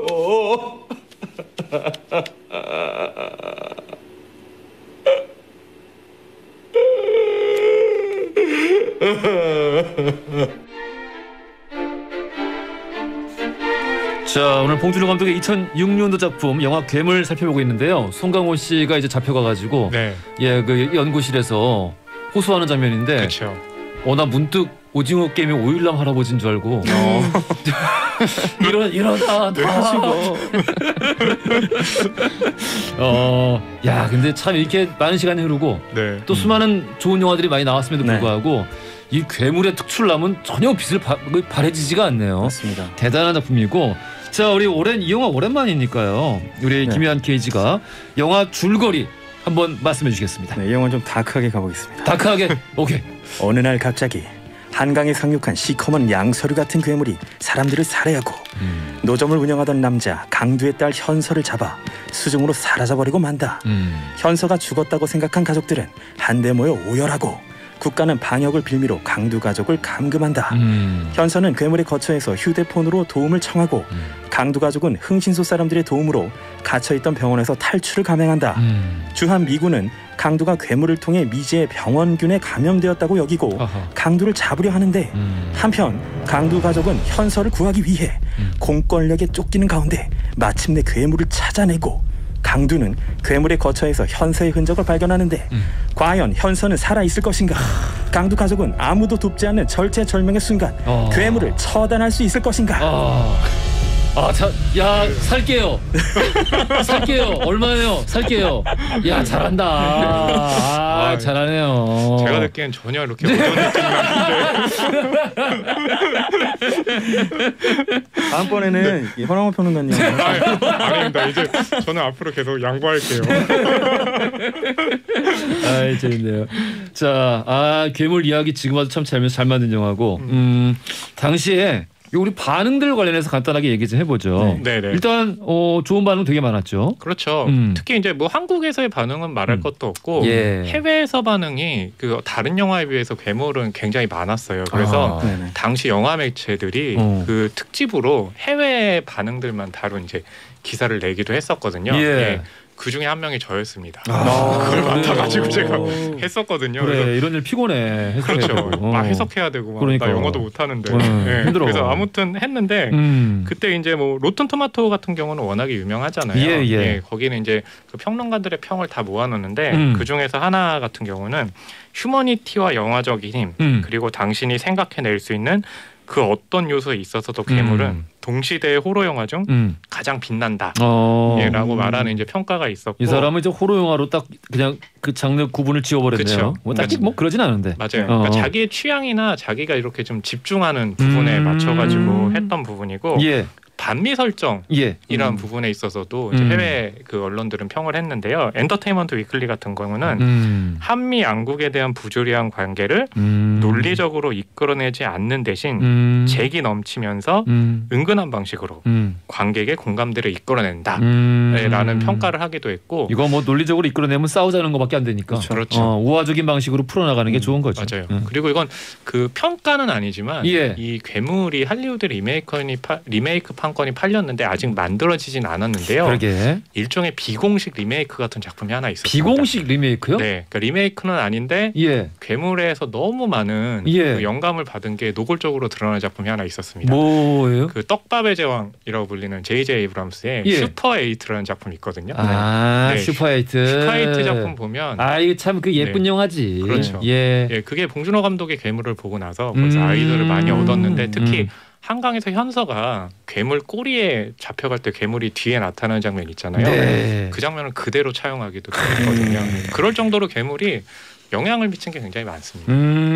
자, 오늘 봉준호 감독의 이천육 년도 작품 영화 괴물 살펴보고 있는데요. 송강호 씨가 이제 잡혀가가지고
네,
예, 그 연구실에서 호소하는 장면인데,
그렇죠.
어, 나 문득 오징어 게임의 오일남 할아버지인 줄 알고. 이러 이러다 다. 어, 야, 근데 참 이렇게 많은 시간이 흐르고
네.
또 수많은 좋은 영화들이 많이 나왔음에도
네.
불구하고 이 괴물의 특출남은 전혀 빛을 바, 발해지지가 않네요.
맞습니다.
대단한 작품이고. 자, 우리 오랜 이 영화 오랜만이니까요. 우리
네.
김혜한 케이지가 영화 줄거리 한번 말씀해 주시겠습니다.
네, 이 영화 좀 다크하게 가보겠습니다.
다크하게. 오케이.
어느 날 갑자기 한강에 상륙한 시커먼 양서류 같은 괴물이 사람들을 살해하고
음.
노점을 운영하던 남자 강두의 딸 현서를 잡아 수중으로 사라져버리고 만다.
음.
현서가 죽었다고 생각한 가족들은 한데 모여 오열하고 국가는 방역을 빌미로 강두 가족을 감금한다.
음.
현서는 괴물의 거처에서 휴대폰으로 도움을 청하고
음.
강두 가족은 흥신소 사람들의 도움으로 갇혀있던 병원에서 탈출을 감행한다.
음.
주한 미군은 강두가 괴물을 통해 미제의 병원균에 감염되었다고 여기고
아하.
강두를 잡으려 하는데
음.
한편 강두 가족은 현서를 구하기 위해
음.
공권력에 쫓기는 가운데 마침내 괴물을 찾아내고 강두는 괴물의 거처에서 현서의 흔적을 발견하는데
음.
과연 현서는 살아있을 것인가? 강두 가족은 아무도 돕지 않는 절체절명의 순간
어.
괴물을 처단할 수 있을 것인가?
아, 아, 자, 야, 살게요. 살게요. 얼마예요? 살게요. 야, 잘한다. 아,
아,
잘하네요.
제가 듣기엔 전혀 이렇게 어려운 느낌이 나는데.
다음번에는 이 허랑호 평론가님
아닙니다. 이제 저는 앞으로 계속 양보할게요.
아, 재밌네요. 자, 아, 괴물 이야기 지금 와도 참 잘 잘 만든 영화고, 음, 당시에 우리 반응들 관련해서 간단하게 얘기 좀 해보죠.
네, 네.
일단 어, 좋은 반응 되게 많았죠.
그렇죠.
음.
특히 이제 뭐 한국에서의 반응은 말할
음.
것도 없고
예.
해외에서 반응이 그 다른 영화에 비해서 괴물은 굉장히 많았어요. 그래서
아.
네네.
당시 영화 매체들이
어.
그 특집으로 해외 반응들만 다룬 이제 기사를 내기도 했었거든요.
예.
그 중에 한 명이 저였습니다.
아,
그걸
그래요?
맡아가지고 제가 했었거든요. 그래서
그래, 이런 일 피곤해.
그렇죠.
해석해야
막
되고.
해석해야 되고 막
그러니까.
나 영어도 못하는데
어,
예.
힘들어.
그래서 아무튼 했는데
음.
그때 이제 뭐 로튼 토마토 같은 경우는 워낙에 유명하잖아요.
예, 예.
거기는 이제 그 평론가들의 평을 다 모아놓는데
음.
그 중에서 하나 같은 경우는 휴머니티와 영화적인 힘
음.
그리고 당신이 생각해낼 수 있는 그 어떤 요소에 있어서도 괴물은
음.
동시대의 호러 영화 중
음.
가장 빛난다.
어.
예, 라고 말하는 이제 평가가 있었고
이 사람은 이제 호러 영화로 딱 그냥 그 장르 구분을 지어버렸네요.
그쵸.
뭐 딱히
그러니까
뭐 그러진 않은데.
맞아요.
어.
그러니까 자기의 취향이나 자기가 이렇게 좀 집중하는 부분에
음.
맞춰가지고 했던 부분이고
예,
반미 설정
예.
이런
음.
부분에 있어서도 이제
음.
해외 그 언론들은 평을 했는데요. 엔터테인먼트 위클리 같은 경우는
음.
한미 양국에 대한 부조리한 관계를
음.
논리적으로 이끌어내지 않는 대신
음.
재기 넘치면서
음.
은근한 방식으로
음.
관객의 공감대를 이끌어낸다.
음.
라는 평가를 하기도 했고
이거 뭐 논리적으로 이끌어내면 싸우자는 것밖에 안 되니까.
그렇죠.
어, 우화적인 방식으로 풀어나가는 게
음,
좋은 거죠.
맞아요.
음.
그리고 이건 그 평가는 아니지만
예.
이 괴물이 할리우드 리메이크판이 파, 리메이크 판권이 팔렸는데 아직 만들어지진 않았는데요.
그러게.
일종의 비공식 리메이크 같은 작품이 하나 있었습니다.
비공식 리메이크요?
네, 그러니까 리메이크는 아닌데
예.
괴물에서 너무 많은
예.
그 영감을 받은 게 노골적으로 드러나는 작품이 하나 있었습니다.
뭐예요?
그 떡밥의 제왕이라고 불리는 제이제이 에이브람스의
예.
슈퍼 에이트라는 작품이 있거든요.
아,
네.
슈퍼에이트.
슈퍼에이트 작품 보면
아, 이거 참 그 예쁜
네.
영화지.
그렇죠.
예.
예, 그게 봉준호 감독의 괴물을 보고 나서 거기서
음.
아이디어를 많이 얻었는데 특히
음.
한강에서 현서가 괴물 꼬리에 잡혀갈 때 괴물이 뒤에 나타나는 장면 있잖아요.
네.
그 장면을 그대로 차용하기도 했거든요. 그럴 정도로 괴물이 영향을 미친 게 굉장히 많습니다.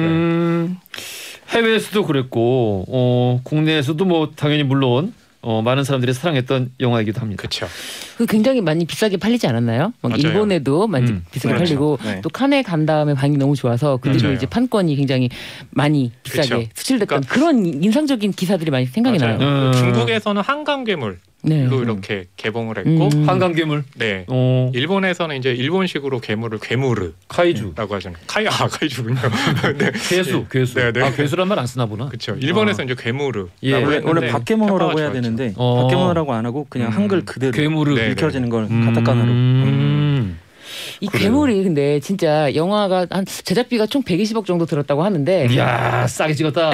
음. 해외에서도 그랬고 어, 국내에서도 뭐 당연히 물론 어, 많은 사람들이 사랑했던 영화이기도 합니다.
그렇죠.
그 굉장히 많이 비싸게 팔리지 않았나요? 막
맞아요.
일본에도 많이
음,
비싸게
그렇죠.
팔리고
네.
또 칸에 간 다음에 반응이 너무 좋아서 그 뒤로
맞아요.
이제 판권이 굉장히 많이 비싸게
그렇죠.
수출됐던 그런 인상적인 기사들이 많이 생각이
맞아요.
나요.
음.
중국에서는 한강 괴물로
네.
이렇게 개봉을 했고
음.
한강 괴물.
네.
어,
일본에서는 이제 일본식으로 괴물을 괴물르라고
카이주.
하잖아요. 카이 아 카이주군요. 네.
괴수, 괴수.
네, 네.
아, 괴수란 말 안 쓰나 보나?
그렇죠. 일본에서 이제 괴물르.
예.
원래, 원래 바케모노라고 해야
좋았죠.
되는데
어.
바케모노라고 안 하고 그냥
음.
한글 그대로
괴물을
네.
읽혀지는 걸
음.
카타카나로.
음.
이
그래요.
괴물이 근데 진짜 영화가 한 제작비가 총 백이십억 정도 들었다고 하는데
이야, 싸게 찍었다.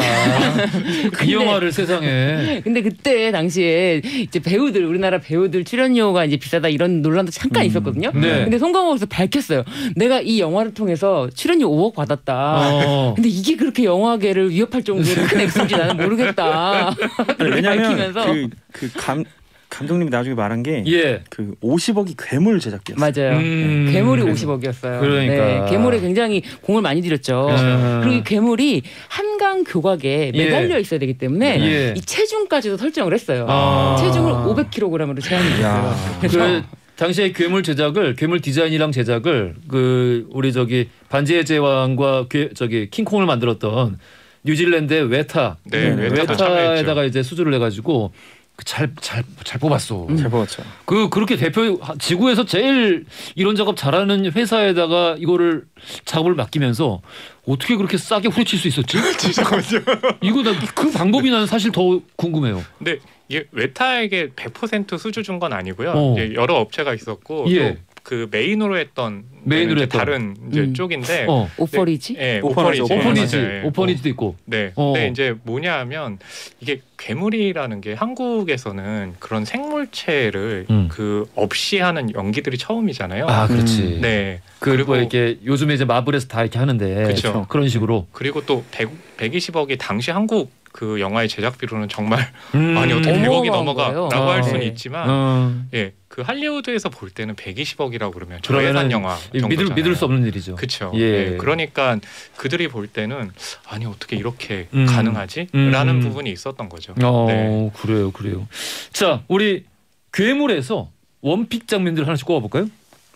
이 영화를 세상에.
근데 그때 당시에 이제 배우들 우리나라 배우들 출연료가 이제 비싸다 이런 논란도 잠깐 있었거든요.
네.
근데 송강호에서 밝혔어요. 내가 이 영화를 통해서 출연료 오억 받았다.
어.
근데 이게 그렇게 영화계를 위협할 정도로 큰 액수인지 나는 모르겠다. 그렇게
왜냐면
밝히면서
그그감 감독님이 나중에 말한 게
예.
그 오십억이 괴물 제작비였어요.
맞아요.
음.
괴물이 오십억이었어요.
그러니까.
네, 괴물에 굉장히 공을 많이 들였죠.
음.
그리고 이 괴물이 한강 교각에
예.
매달려 있어야 되기 때문에
예.
이 체중까지도 설정을 했어요.
아.
체중을 오백 킬로그램으로 제한이 됐어요.
야.
그 당시에 괴물 제작을 괴물 디자인이랑 제작을 그 우리 저기 반지의 제왕과 괴, 저기 킹콩을 만들었던 뉴질랜드의 웨타,
네,
음,
웨타도 참여했죠.
웨타에다가 이제 수주를 해가지고 잘 잘 잘 뽑았어.
잘 뽑았죠.
그 그렇게 대표 지구에서 제일 이런 작업 잘하는 회사에다가 이거를 작업을 맡기면서 어떻게 그렇게 싸게 후려칠 수 있었지?
잠깐만요.
이거 나 그 방법이 나는 사실 더 궁금해요.
근데 이게 웨타에게 백 퍼센트 수주 준 건 아니고요.
어.
이제 여러 업체가 있었고
예.
또 그 메인으로 했던
메인으로
이제
했던.
다른 이제
음.
쪽인데
어.
오퍼리지?
예,
오퍼니지,
오퍼니지.
오퍼니지,
맞아요. 예.
오퍼니지도 있고.
네.
어.
근데 이제 뭐냐하면 이게 괴물이라는 게 한국에서는 그런 생물체를
음.
그 없이 하는 연기들이 처음이잖아요.
아, 그렇지.
네.
그리고
그리고
이렇게 요즘에 이제 마블에서 다 이렇게 하는데
그쵸.
그런 식으로.
그리고 또 백, 백이십억이 당시 한국 그 영화의 제작비로는 정말
음.
아니 어떻게 백억이
어마어마한
넘어가라고
거예요.
할
아.
수는
네.
있지만
어.
예, 그 할리우드에서 볼 때는 백이십억이라고 그러면
그러면은
저예산 영화 정도잖아요.
믿을 믿을 수 없는 일이죠.
그렇죠.
예.
예. 그러니까 그들이 볼 때는 아니 어떻게 이렇게
음.
가능하지?
음.
라는 부분이 있었던 거죠.
어,
네.
그래요, 그래요. 자, 우리 괴물에서 원픽 장면들 하나씩 꼽아볼까요?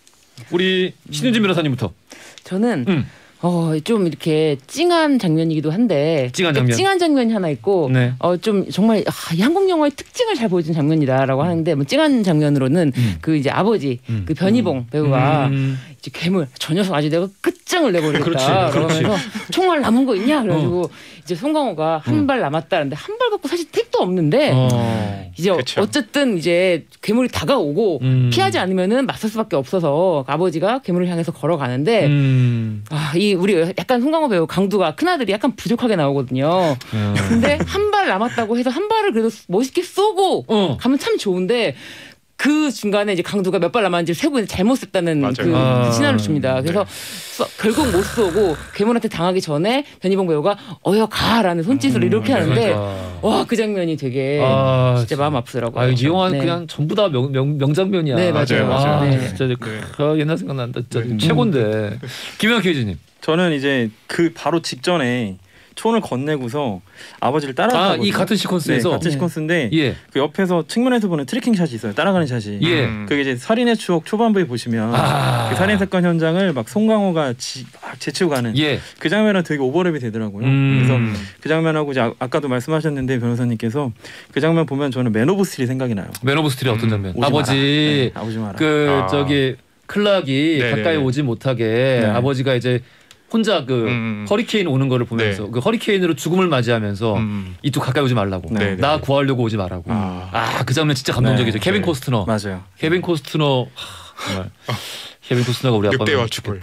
우리 신윤진 변호사님부터.
저는
음.
어, 좀 이렇게 찡한 장면이기도 한데
찡한 장면.
찡한 장면이 하나 있고
네.
어, 좀 정말 아, 이 한국 영화의 특징을 잘 보여준 장면이다라고 하는데 뭐 찡한 장면으로는
음.
그 이제 아버지
음.
그 변희봉 배우가
음.
이제 괴물 저 녀석 아주 내가 끝장을 내버리겠다
그렇지, 그렇지.
그러면서 총알 남은 거 있냐 그래가지고 이제 송강호가 한 발 남았다는데 한 발 갖고 사실 택도 없는데
어.
이제
그쵸.
어쨌든 이제 괴물이 다가오고
음.
피하지 않으면은 맞설 수밖에 없어서 아버지가 괴물을 향해서 걸어가는데
음.
아, 이 우리 약간 송강호 배우 강두가 큰아들이 약간 부족하게 나오거든요.
음.
근데 한 발 남았다고 해서 한 발을 그래도 멋있게 쏘고
어.
가면 참 좋은데 그 중간에 이제 강두가 몇 발 남았는지 세고 잘못 쐈다는
맞아요.
그,
아.
그 신화를 줍니다. 그래서
네.
쏘- 결국 못 쏘고 괴물한테 당하기 전에 변희봉 배우가 어여 가라는 손짓으로 이렇게 하는데
맞아.
와 그 장면이 되게
아,
진짜 마음 아프더라고요.
아, 이 영화는
네.
그냥 전부 다 명, 명, 명장면이야.
네,
맞아요,
아,
맞아요.
네.
진짜
네.
그 옛날 생각난다. 진짜
네.
최고인데. 김영학 교수님.
저는 이제 그 바로 직전에 촌을 건네고서 아버지를 따라가거든요.
아, 이 같은
네,
시퀀스에서.
같은
네.
시퀀스인데
예.
그 옆에서 측면에서 보는 트래킹 샷이 있어요. 따라가는 샷이.
예.
음.
그게 이제 살인의 추억 초반부에 보시면
아.
그 살인 사건 현장을 막 송강호가 지, 막 제치고 가는
예.
그 장면은 되게 오버랩이 되더라고요.
음.
그래서 그 장면하고 이제 아, 아까도 말씀하셨는데 변호사님께서 그 장면 보면 저는 맨 오브 스틸이 생각이 나요.
맨 오브 스틸의 어떤
음.
장면?
오지
아버지
마라. 네, 아버지 마라.
그
아.
저기 클락이
네네네.
가까이 오지 못하게
네.
아버지가 이제 혼자 그
음.
허리케인 오는 거를 보면서
네.
그 허리케인으로 죽음을 맞이하면서
음.
이쪽 가까이 오지 말라고.
네.
나 구하려고 오지 말라고.
아.
아, 그 장면 진짜 감동적이죠.
네.
케빈
네.
코스트너.
맞아요.
케빈 코스트너 하, 정말 케빈 코스트너가 우리 아빠
늑대와 추불.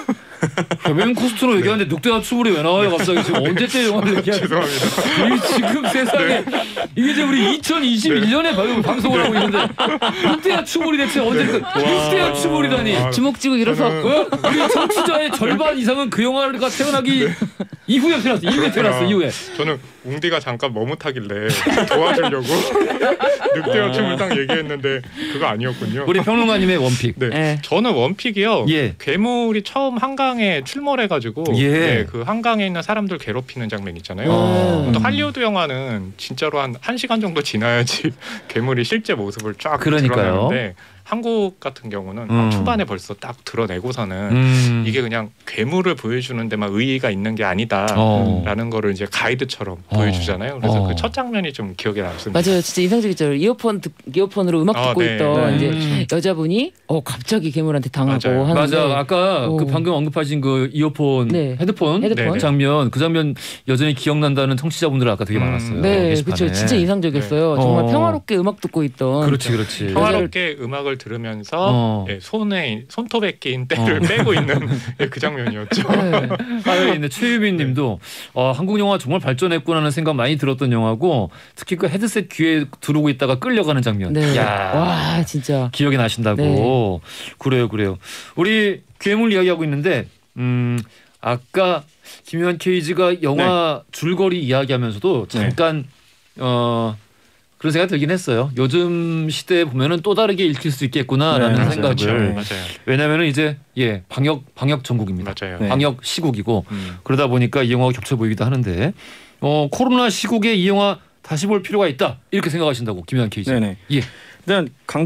케빈 코스트너 얘기하는데 늑대와 추불이 왜 나와요 갑자기 지금 언제째 영화를 얘기하는
죄송합니다.
이 지금 세상에 이게 이제 우리 이천이십일 년에 방송을 하고 있는데 늑대와 추불이 대체 언제 늑대와 추불이라니.
아,
주먹 쥐고 일어서
어? 우리 청취자의 절반 이상은 그 영화가 태어나기 이후에 태어났어. 이후에 태어났어. 이후에.
저는 웅디가 잠깐 머뭇하길래 도와주려고 늑대와 춤을 딱 얘기했는데 그거 아니었군요.
우리 평론가님의 원픽.
네,
네.
저는 원픽이요.
예.
괴물이 처음 한강에 출몰해가지고
예.
네, 그 한강에 있는 사람들 괴롭히는 장면 있잖아요.
어.
또 할리우드 영화는 진짜로 한 한 시간 정도 지나야지 괴물이 실제 모습을 쫙
그러니까요.
드러내는데 한국 같은 경우는
음.
초반에 벌써 딱 드러내고서는
음.
이게 그냥 괴물을 보여주는 데만 의의가 있는 게 아니다라는
어.
거를 이제 가이드처럼
어.
보여주잖아요. 그래서
어.
그 첫 장면이 좀 기억에 남습니다.
맞아요. 진짜 인상적이죠. 이어폰 듣, 이어폰으로 음악
아,
듣고
네.
있던
네.
이제 여자분이 어 갑자기 괴물한테 당하고
맞아요.
하는데
맞아. 아까
오.
그 방금 언급하신 그 이어폰,
네.
헤드폰,
헤드폰.
네.
장면 그 장면 여전히 기억난다는 청취자분들 아까 되게
음.
많았어요.
네,
게시판에.
그렇죠. 진짜 인상적이었어요.
네.
정말
어.
평화롭게 음악 듣고 있던.
그렇지, 그렇지.
평화롭게 음악을 들으면서
어.
예, 손에 손톱에 낀 때를
어.
빼고 있는 예, 그 장면이었죠.
네.
아, 여기 있네. 최유빈님도 어, 한국 영화 정말 발전했구나는 생각 많이 들었던 영화고 특히 그 헤드셋 귀에 두르고 있다가 끌려가는 장면.
네.
야,
와, 진짜.
기억이 나신다고.
네.
그래요, 그래요. 우리 괴물 이야기하고 있는데, 음, 아까 김요한 케이지가 영화 줄거리 이야기하면서도 잠깐 어. 그런 생각이 들긴 했어요. 요즘 시대에 보면은 또 다르게 읽힐 수 있겠구나라는
네, 맞아요.
생각을.
그렇죠.
네.
맞아요.
왜냐면은 이제 예 방역 방역 전국입니다.
맞아요.
네.
방역 시국이고
음.
그러다 보니까 이 영화가 겹쳐 보이기도 하는데 어 코로나 시국에 이 영화 다시 볼 필요가 있다 이렇게 생각하신다고 김현 케이지.
네네.
예.
일단 강두가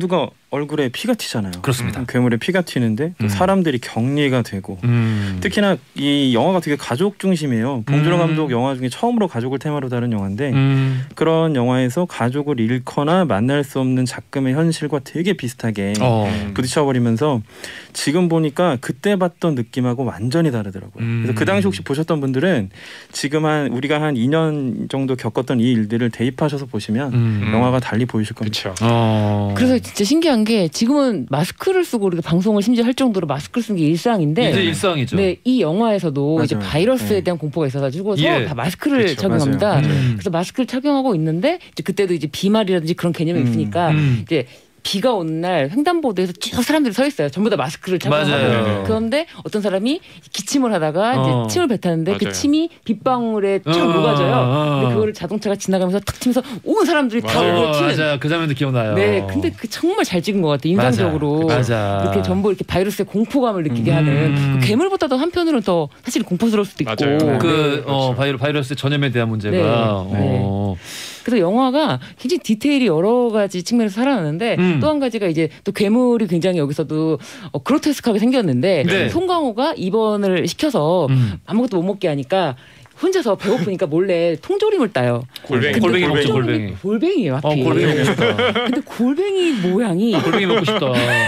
얼굴에 피가 튀잖아요.
그렇습니다.
괴물에 피가 튀는데 또
음.
사람들이 격리가 되고
음.
특히나 이 영화가 되게 가족 중심이에요. 봉준호
음.
감독 영화 중에 처음으로 가족을 테마로 다룬 영화인데
음.
그런 영화에서 가족을 잃거나 만날 수 없는 작금의 현실과 되게 비슷하게
어.
부딪혀버리면서 지금 보니까 그때 봤던 느낌하고 완전히 다르더라고요.
음.
그래서 그 당시 혹시 보셨던 분들은 지금 한 우리가 한 이 년 정도 겪었던 이 일들을 대입하셔서 보시면
음.
영화가 달리 보이실 겁니다.
그렇죠.
어.
그래서 진짜 신기한 게 지금은 마스크를 쓰고 우리가 방송을 심지어 할 정도로 마스크를 쓰는 게 일상인데
이제 일상이죠.
네, 이 영화에서도
맞아요.
이제 바이러스에
네.
대한 공포가 있어가지고
예.
서로 다 마스크를
그렇죠.
착용합니다.
맞아요.
음.
그래서 마스크를 착용하고 있는데 이제 그때도 이제 비말이라든지 그런 개념이
음.
있으니까
음.
이제 비가 오는 날 횡단보도에서 쭉 사람들이 서 있어요. 전부 다 마스크를 착용하고.
맞아요.
그런데 어떤 사람이 기침을 하다가
어.
이제 침을 뱉었는데 그
맞아요.
침이 빗방울에 쭉
어,
녹아져요.
어.
근데 그거를 자동차가 지나가면서 탁 치면서 온 사람들이 다
맞아요.
그걸
어,
치는.
맞아. 그 장면도 기억나요.
네, 근데 그 정말 잘 찍은 것 같아요. 인상적으로.
맞아. 맞아.
이렇게 전부 이렇게 바이러스의 공포감을 느끼게
음.
하는 그 괴물보다도 한편으로는 더 사실 공포스러울 수도 있고.
맞아요.
그
네,
어,
그렇죠.
바이러, 바이러스 전염에 대한 문제가
네.
어.
그래서 영화가 굉장히 디테일이 여러 가지 측면에서 살아나는데
음.
또 한 가지가 이제 또 괴물이 굉장히 여기서도 어, 그로테스크하게 생겼는데
네.
송강호가 입원을 시켜서
음.
아무것도 못 먹게 하니까 혼자서 배고프니까 몰래 통조림을 따요.
골뱅이.
근데
골뱅이 먹죠,
통조림이
골뱅이.
골뱅이에요,
어,
하필.
골뱅이 먹고 싶다.
근데 골뱅이 모양이
골뱅이 먹고 싶다.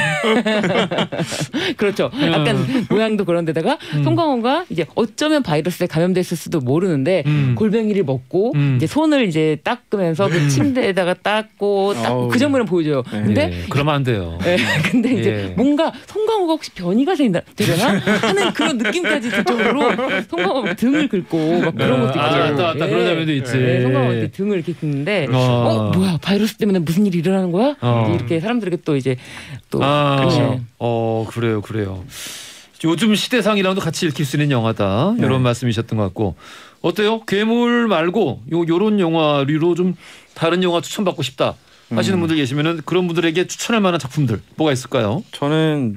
그렇죠. 약간 모양도 그런데다가
음.
송강호가 이제 어쩌면 바이러스에 감염됐을 수도 모르는데
음.
골뱅이를 먹고
음.
이제 손을 이제 닦으면서 그 침대에다가 닦고 닦고
아우.
그 장면을 보여줘요.
네.
근데
예, 그러면 안 돼요.
예, 근데 이제
예.
뭔가 송강호가 혹시 변이가 되나, 되려나 하는 그런 느낌까지 들 정도로 송강호가 등을 긁고 막 그런 것도
아,
있어요.
맞다, 맞다.
예.
그런 장면도 있지.
네, 송강호가 이렇게 등을 이렇게 긁는데
어.
어 뭐야 바이러스 때문에 무슨 일이 일어나는 거야?
어.
이제 이렇게 사람들에게 또 이제 또
아,
그렇죠.
어, 그래요, 그래요. 요즘 시대상이랑도 같이 읽힐 수 있는 영화다.
네.
이런 말씀이셨던 것 같고. 어때요? 괴물 말고 요 요런 영화류로 좀 다른 영화 추천받고 싶다 하시는
음.
분들 계시면은 그런 분들에게 추천할 만한 작품들 뭐가 있을까요?
저는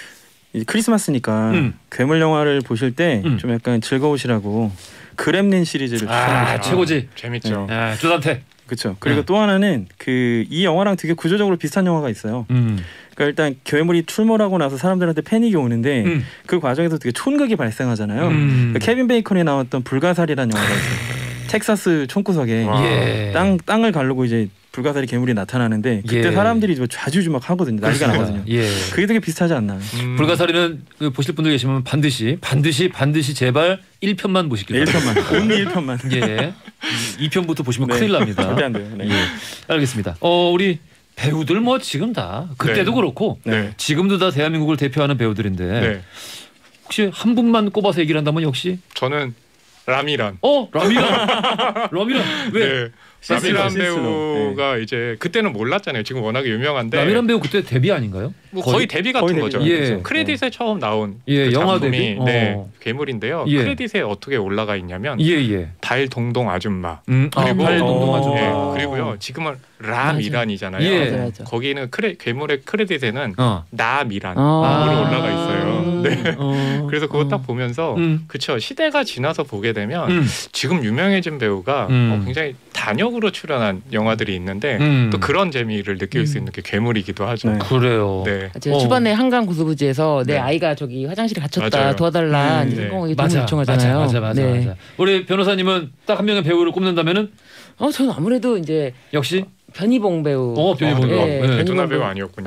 이 크리스마스니까
음.
괴물 영화를 보실 때
음.
좀 약간 즐거우시라고 그렘린 시리즈를
아,
추천합니다.
최고지.
재밌죠.
아, 조단태.
그렇죠. 그리고
네.
또 하나는 그 이 영화랑 되게 구조적으로 비슷한 영화가 있어요.
음.
그러니까 일단 괴물이 출몰하고 나서 사람들한테 패닉이 오는데
음.
그 과정에서 되게 촌극이 발생하잖아요.
음.
그 케빈 베이컨이 나왔던 불가사리라는 영화가 있어요. 텍사스 촌구석에
와.
예.
땅 땅을 가르고 이제 불가사리 괴물이 나타나는데 그때
예.
사람들이 좀 좌주주막 하거든요. 난리가
그렇습니다.
나거든요.
예.
그게 되게 비슷하지 않나.
음.
불가사리는 그 보실 분들 계시면 반드시 반드시 반드시 제발 일 편만 보시길
일
바랍니다.
편만, 온리 일 편만.
예. 이 편부터 보시면
네.
큰일 납니다.
절대 안 돼요. 네.
예. 알겠습니다. 어, 우리 배우들 뭐 지금 다 그때도
네.
그렇고
네.
지금도 다 대한민국을 대표하는 배우들인데
네.
혹시 한 분만 꼽아서 얘기를 한다면 역시
저는 라미란.
어 라미란 라미란 왜
네.
실수로,
라미란
실수로.
배우가 이제 그때는 몰랐잖아요. 지금 워낙에 유명한데
라미란 배우 그때 데뷔 아닌가요?
뭐 거의, 데뷔 같은
거의
거죠.
데뷔.
예.
크레딧에 처음 나온
예,
그
영화
작품이
데뷔?
네,
어.
괴물인데요.
예.
크레딧에 어떻게 올라가 있냐면
예예.
달 동동 아줌마.
음,
그리고-
아, 팔동동아줌마.
예, 그리고요. 지금은 라미란이잖아요.
예.
맞아, 맞아.
거기는 크레, 괴물의 크레딧에는
어.
나미란으로
아.
올라가 있어요. 네.
어.
그래서 그거 딱 보면서
음.
그쵸 시대가 지나서 보게 되면
음.
지금 유명해진 배우가
음.
어, 굉장히 단역으로 출연한 영화들이 있는데
음.
또 그런 재미를 느낄 수 있는 게 괴물이기도 하죠.
네.
그래요.
네.
제가
어.
초반에 한강 고수부지에서 내
네.
아이가 저기 화장실에 갇혔다
맞아요.
도와달라
음,
이제
네.
성공하게
맞아,
요청하잖아요.
맞아, 맞아, 맞아,
네.
맞아. 우리 변호사님은 딱 한 명의 배우를 꼽는다면은
어 저는 아무래도 이제
역시
변희봉 배우.
어 변희봉 배우.
예,
네.
변희봉
베두나 배우
배우.
아니었군요.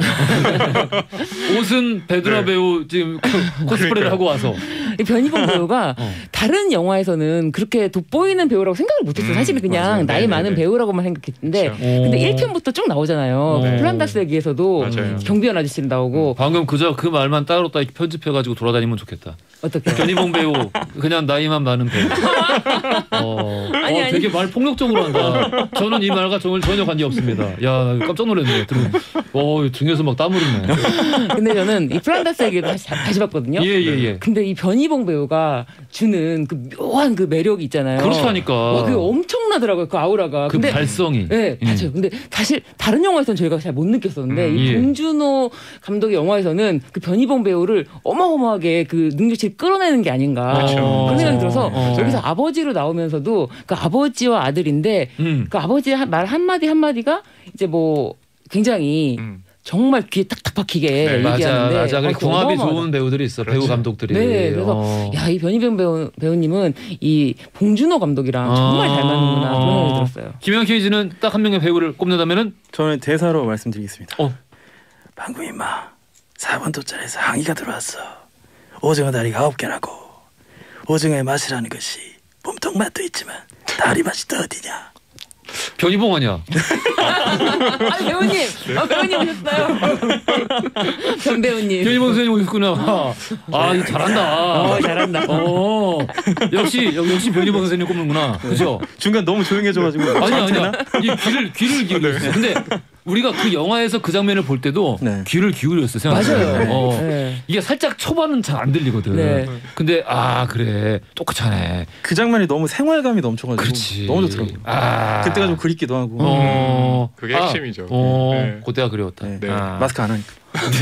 옷은 베드라
네.
배우 지금 코스프레를
그러니까요.
하고 와서
이 변희봉 배우가
어.
다른 영화에서는 그렇게 돋보이는 배우라고 생각을 못했어요.
음,
사실은 그냥
맞아요.
나이
네네네.
많은 배우라고만 생각했는데
그렇죠.
근데 일 편부터 쭉 나오잖아요.
네.
플란다스 얘기에서도
맞아요.
경비원 아저씨를 나오고
방금 그저 그 말만 따로 따로 편집해가지고 돌아다니면 좋겠다.
어떻게
변희봉 배우 그냥 나이만 많은 배우. 어,
아니,
어,
아니.
되게 말 폭력적으로 한다. 저는 이 말과 정말 전혀 관계 없습니다. 야 깜짝 놀랐네. 들으면. 어 등에서 막 땀 흐르네.
근데 저는 이 플란다스 얘기를 다시, 다시 봤거든요.
예예 예.
근데 이 변희봉 배우가 주는 그 묘한 그 매력이 있잖아요.
그렇다니까.
와, 그게 엄청나더라고요. 그 아우라가.
그
근데
발성이.
네,
음.
맞아요. 근데 사실 다른 영화에서는 저희가 잘 못 느꼈었는데
음,
이
예.
봉준호 감독의 영화에서는 그 변희봉 배우를 어마어마하게 그 능력치를 끌어내는 게 아닌가
그렇죠.
그런 생각이 들어서
어.
여기서 아버지로 나오면서도 그 아버지와 아들인데
음.
그 아버지의 말 한마디 한마디가 이제 뭐 굉장히
음.
정말 귀에 딱딱 박히게
네,
맞아,
얘기하는데
맞아. 그래,
어,
궁합이
어마어마하다.
좋은 배우들이 있어. 배우
그렇죠.
감독들이.
네, 그래서
어.
야, 이 변희병 배우, 배우님은 이 봉준호 감독이랑 정말 잘 맞는구나 그런 생각이 들었어요.
김영 케이지는 딱 한 명의 배우를 꼽는다면은
저는 대사로 말씀드리겠습니다.
어.
방금 임마 사 번 돗자리에서 항의가 들어왔어. 오징어 다리가 아홉 개라고. 오징어의 맛이라는 것이 몸통 맛도 있지만 다리 맛이 더 어디냐.
변희봉 아니야?
아 배우님, 아, 배우님 오셨어요. 변 배우님.
변희봉 선생님 오셨구나. 아, 이거 잘한다.
어, 잘한다.
어, 역시 역시 변희봉 선생님 꼽는구나. 그죠?
중간 너무 조용해져가지고.
아니야 아니야. 이 귀를 귀를 기울여 있어. 근데 우리가 그 영화에서 그 장면을 볼 때도
네.
귀를 기울였어. 생각해요.
맞아요.
어.
네.
이게 살짝 초반은 잘 안 들리거든.
네.
근데 아 그래 똑같하네.
그 장면이 너무 생활감이 넘쳐가지고
그렇지.
너무 좋더라고요.
아
그때가 좀 그립기도 하고.
어.
그게
아,
핵심이죠.
어.
네.
그때가 그리웠다.
네.
네.
아.
마스크 안 하니까.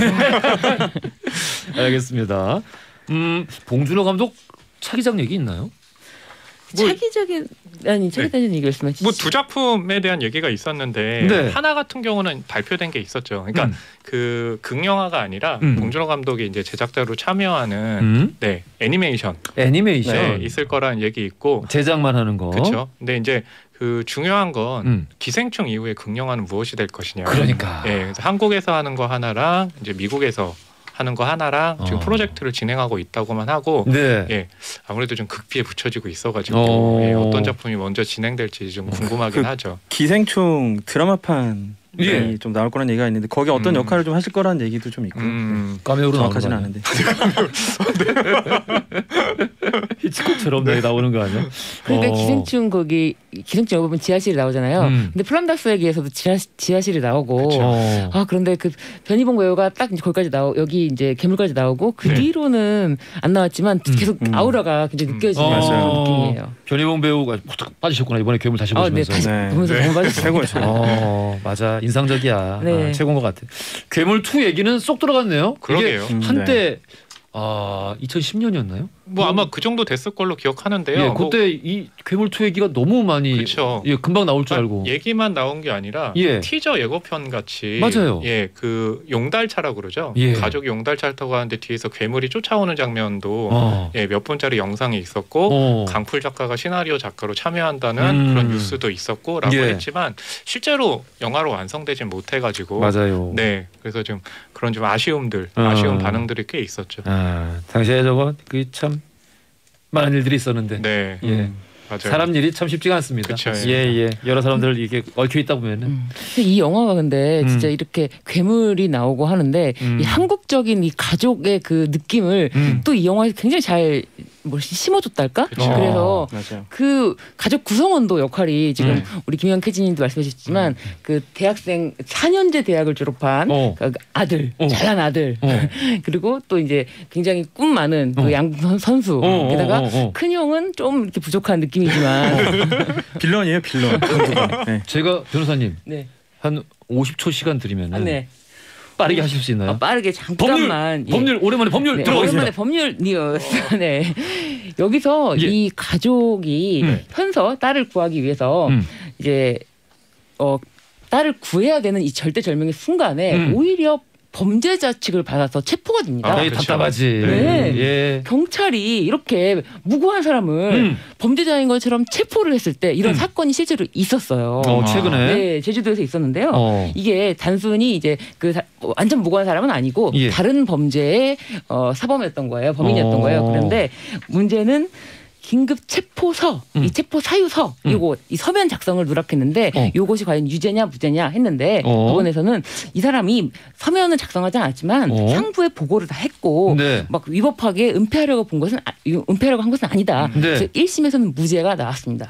알겠습니다. 음 봉준호 감독 차기작 얘기 있나요?
뭐-
차기적인 아니 차기적인 얘기 말씀하시죠.
뭐 두 작품에 대한 얘기가 있었는데
네.
하나 같은 경우는 발표된 게 있었죠. 그러니까
음.
그 극영화가 아니라
음.
봉준호 감독이 이제 제작자로 참여하는
음?
네 애니메이션
애니메이션
네, 있을 거라는 얘기 있고
제작만 하는 거.
그렇죠. 근데 이제 그 중요한 건
음.
기생충 이후에 극영화는 무엇이 될 것이냐.
그러니까.
예, 그래서 한국에서 하는 거 하나랑 이제 미국에서 하는 거 하나랑 지금
어.
프로젝트를 진행하고 있다고만 하고
네.
예, 아무래도 좀 극비에 붙여지고 있어가지고
어.
예, 어떤 작품이 먼저 진행될지 좀 궁금하긴
그-
하죠.
기생충 드라마판이
예.
좀 나올 거라는 얘기가 있는데 거기 어떤
음.
역할을 좀 하실 거라는 얘기도 좀 있고요.
음,
까메오로 나오는 거
정확하지는
아니야?
않은데.
히치콕처럼 네. 나오는 거 아니야?
그러니까
어.
기생충 거기 기생충 여기 보면 지하실이 나오잖아요.
음.
근데 플람다스에게서도 지하, 지하실이 나오고.
그쵸.
어.
아 그런데 그 변희봉 배우가 딱 이제 거기까지 나오 여기 이제 괴물까지 나오고 그
네.
뒤로는 안 나왔지만
음.
계속
음.
아우라가 굉장히
음.
느껴지는
맞아요.
느낌이에요.
변희봉 배우가 푹 빠지셨구나. 이번에 괴물 다시
아, 네,
보시면서.
다시
네.
보면서
네.
너무 빠졌어요.
최고예요, 최고.
어, 맞아. 인상적이야.
네.
아, 최고인 것 같아. 괴물 투 얘기는 쏙 들어갔네요.
그러게요.
이게
음,
한때 아, 이천십 년이었나요?
뭐 아마 그 정도 됐을 걸로 기억하는데요.
예,
뭐
그때 이 괴물 투 얘기가 너무 많이
그쵸.
예, 금방 나올 줄 알고.
얘기만 나온 게 아니라
예.
티저 예고편 같이
맞아요.
예, 그 용달차라고 그러죠.
예.
가족이 용달차를 타고 가는데 뒤에서 괴물이 쫓아오는 장면도
어.
예, 몇 분짜리 영상이 있었고
어.
강풀 작가가 시나리오 작가로 참여한다는
음.
그런 뉴스도 있었고라고
예.
했지만 실제로 영화로 완성되진 못해가지고
맞아요.
네, 그래서 좀 그런 좀 아쉬움들,
어.
아쉬운 반응들이 꽤 있었죠.
아, 당시에 저거 그 참 많은 일들이 있었는데.
네,
예.
맞아요.
사람 일이 참 쉽지가 않습니다.
그쵸,
예, 예. 여러 사람들 이게 얽혀 있다 보면은.
음. 근데 이 영화가 근데
음.
진짜 이렇게 괴물이 나오고 하는데
음.
이 한국적인 이 가족의 그 느낌을
음.
또 이 영화에서 굉장히 잘 뭐 심어줬달까?
그쵸.
그래서
맞아요.
그 가족 구성원도 역할이 지금
음.
우리 김영 캐지님도 말씀하셨지만 그 대학생 사 년제 대학을 졸업한
어.
그 아들
어.
잘난 아들
어.
그리고 또 이제 굉장히 꿈 많은
어.
그 양궁 선수
어,
게다가
어, 어, 어.
큰 형은 좀 이렇게 부족한 느낌이지만
빌런이에요, 빌런. 네.
제가 변호사님
네.
한 오십 초 시간 드리면은
아, 네.
빠르게 하실 수 있나요?
아, 빠르게 잠깐만
법률, 법률 오랜만에 법률
네,
들어가겠습니다.
오랜만에 법률 뉴스. 네. 여기서
예.
이 가족이
음.
현서 딸을 구하기 위해서
음.
이제 어 딸을 구해야 되는 이 절대절명의 순간에
음.
오히려 범죄자 측을 받아서 체포가 됩니다.
아,
에이,
그렇죠.
답답하지.
네.
예.
경찰이 이렇게 무고한 사람을
음.
범죄자인 것처럼 체포를 했을 때 이런
음.
사건이 실제로 있었어요.
어, 최근에.
네, 제주도에서 있었는데요.
어.
이게 단순히 이제 그 사- 완전 무고한 사람은 아니고
예.
다른 범죄의 어, 사범이었던 거예요. 범인이었던
어.
거예요. 그런데 문제는 긴급 체포서,
음.
이 체포 사유서,
음.
요거 이 서면 작성을 누락했는데
어.
요것이 과연 유죄냐 무죄냐 했는데
어.
법원에서는 이 사람이 서면은 작성하지 않았지만
어.
상부에 보고를 다 했고
네.
막 위법하게 은폐하려고 본 것은 아- 은폐하려고 한 것은 아니다.
네.
그래서 일 심에서는 무죄가 나왔습니다.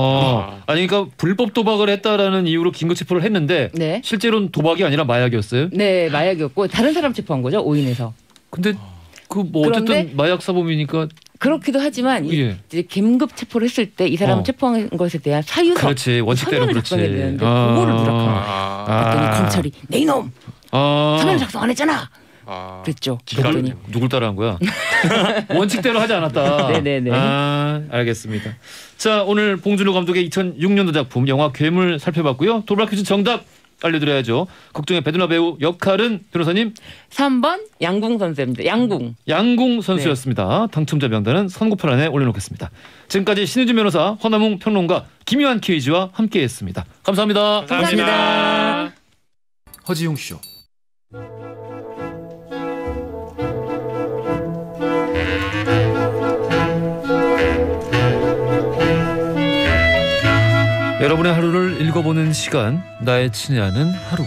어. 아니 그러니까 불법 도박을 했다라는 이유로 긴급 체포를 했는데
네.
실제로는 도박이 아니라 마약이었어요.
네, 마약이었고 다른 사람 체포한 거죠. 오인에서.
근데 그 뭐 어쨌든
그런데
마약 사범이니까
그렇기도 하지만 이-
예.
이제 긴급 체포를 했을 때 이 사람을
어.
체포한 것에 대한 사유서
그렇지 원칙대로
서면을
그렇지.
작성해야 되는데 그거를 누락한 거예요.
아,
그랬더니
아.
검찰이 내 이놈
아.
서면 작성 안 했잖아.
아,
그랬죠.
기가
그랬더니
막히네.
누굴 따라한 거야? 원칙대로 하지 않았다.
네네네.
아, 알겠습니다. 자, 오늘 봉준호 감독의 이천육 년도 작품 영화 괴물 살펴봤고요. 돌발 퀴즈 정답 알려드려야죠. 국정의 배두나 배우 역할은 변호사님
삼 번 양궁 선수입니다. 양궁.
양궁 선수였습니다. 당첨자 명단은 선고편안에 올려놓겠습니다. 지금까지 신의준 변호사, 허남웅 평론가, 김요한 케이지와 함께했습니다. 감사합니다.
감사합니다.
허지용 쇼. 여러분의 하루를 읽어보는 시간, 나의 친애하는 하루.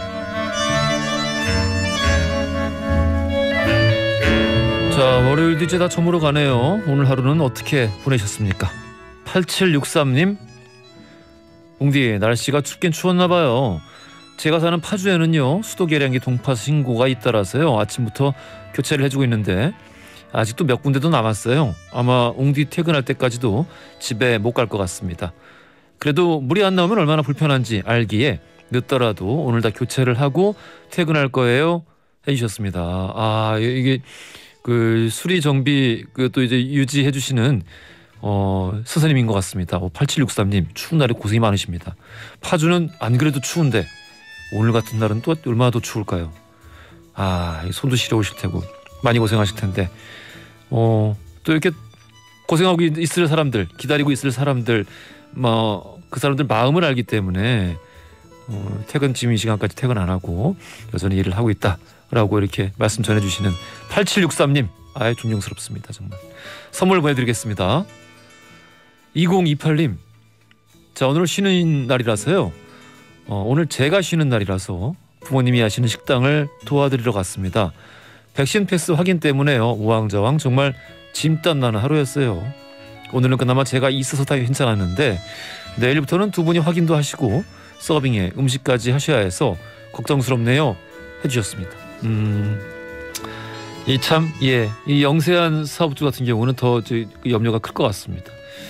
자, 월요일도 이제 다 저물어 가네요. 오늘 하루는 어떻게 보내셨습니까? 팔칠육삼 님, 웅디 날씨가 춥긴 추웠나 봐요. 제가 사는 파주에는요 수도 계량기 동파 신고가 잇따라서요 아침부터 교체를 해주고 있는데 아직도 몇 군데도 남았어요. 아마 웅디 퇴근할 때까지도 집에 못 갈 것 같습니다. 그래도 물이 안 나오면 얼마나 불편한지 알기에 늦더라도 오늘 다 교체를 하고 퇴근할 거예요 해주셨습니다. 아 이게 그 수리 정비 그 또 이제 유지해 주시는 어 선생님인 것 같습니다. 어, 팔칠육삼 님 추운 날에 고생이 많으십니다. 파주는 안 그래도 추운데 오늘 같은 날은 또 얼마나 더 추울까요? 아 손도 시려우실 테고 많이 고생하실 텐데 어, 또 이렇게 고생하고 있을 사람들 기다리고 있을 사람들 뭐 그 사람들 마음을 알기 때문에 어, 퇴근 지금 이 시간까지 퇴근 안 하고 여전히 일을 하고 있다라고 이렇게 말씀 전해주시는 팔칠육삼 님 아예 존경스럽습니다. 정말 선물 보내드리겠습니다. 이공이팔 님 자 오늘 쉬는 날이라서요 어, 오늘 제가 쉬는 날이라서 부모님이 하시는 식당을 도와드리러 갔습니다. 백신 패스 확인 때문에요 우왕좌왕 정말 짐땀 나는 하루였어요. 오늘은 그나마 제가 있어서 다 괜찮았는데 내일부터는 두 분이 확인도 하시고 서빙에 음식까지 하셔야 해서 걱정스럽네요 해주셨습니다. 음, 이 참 예, 이 영세한 사업주 같은 경우는 더 저, 염려가 클 것 같습니다.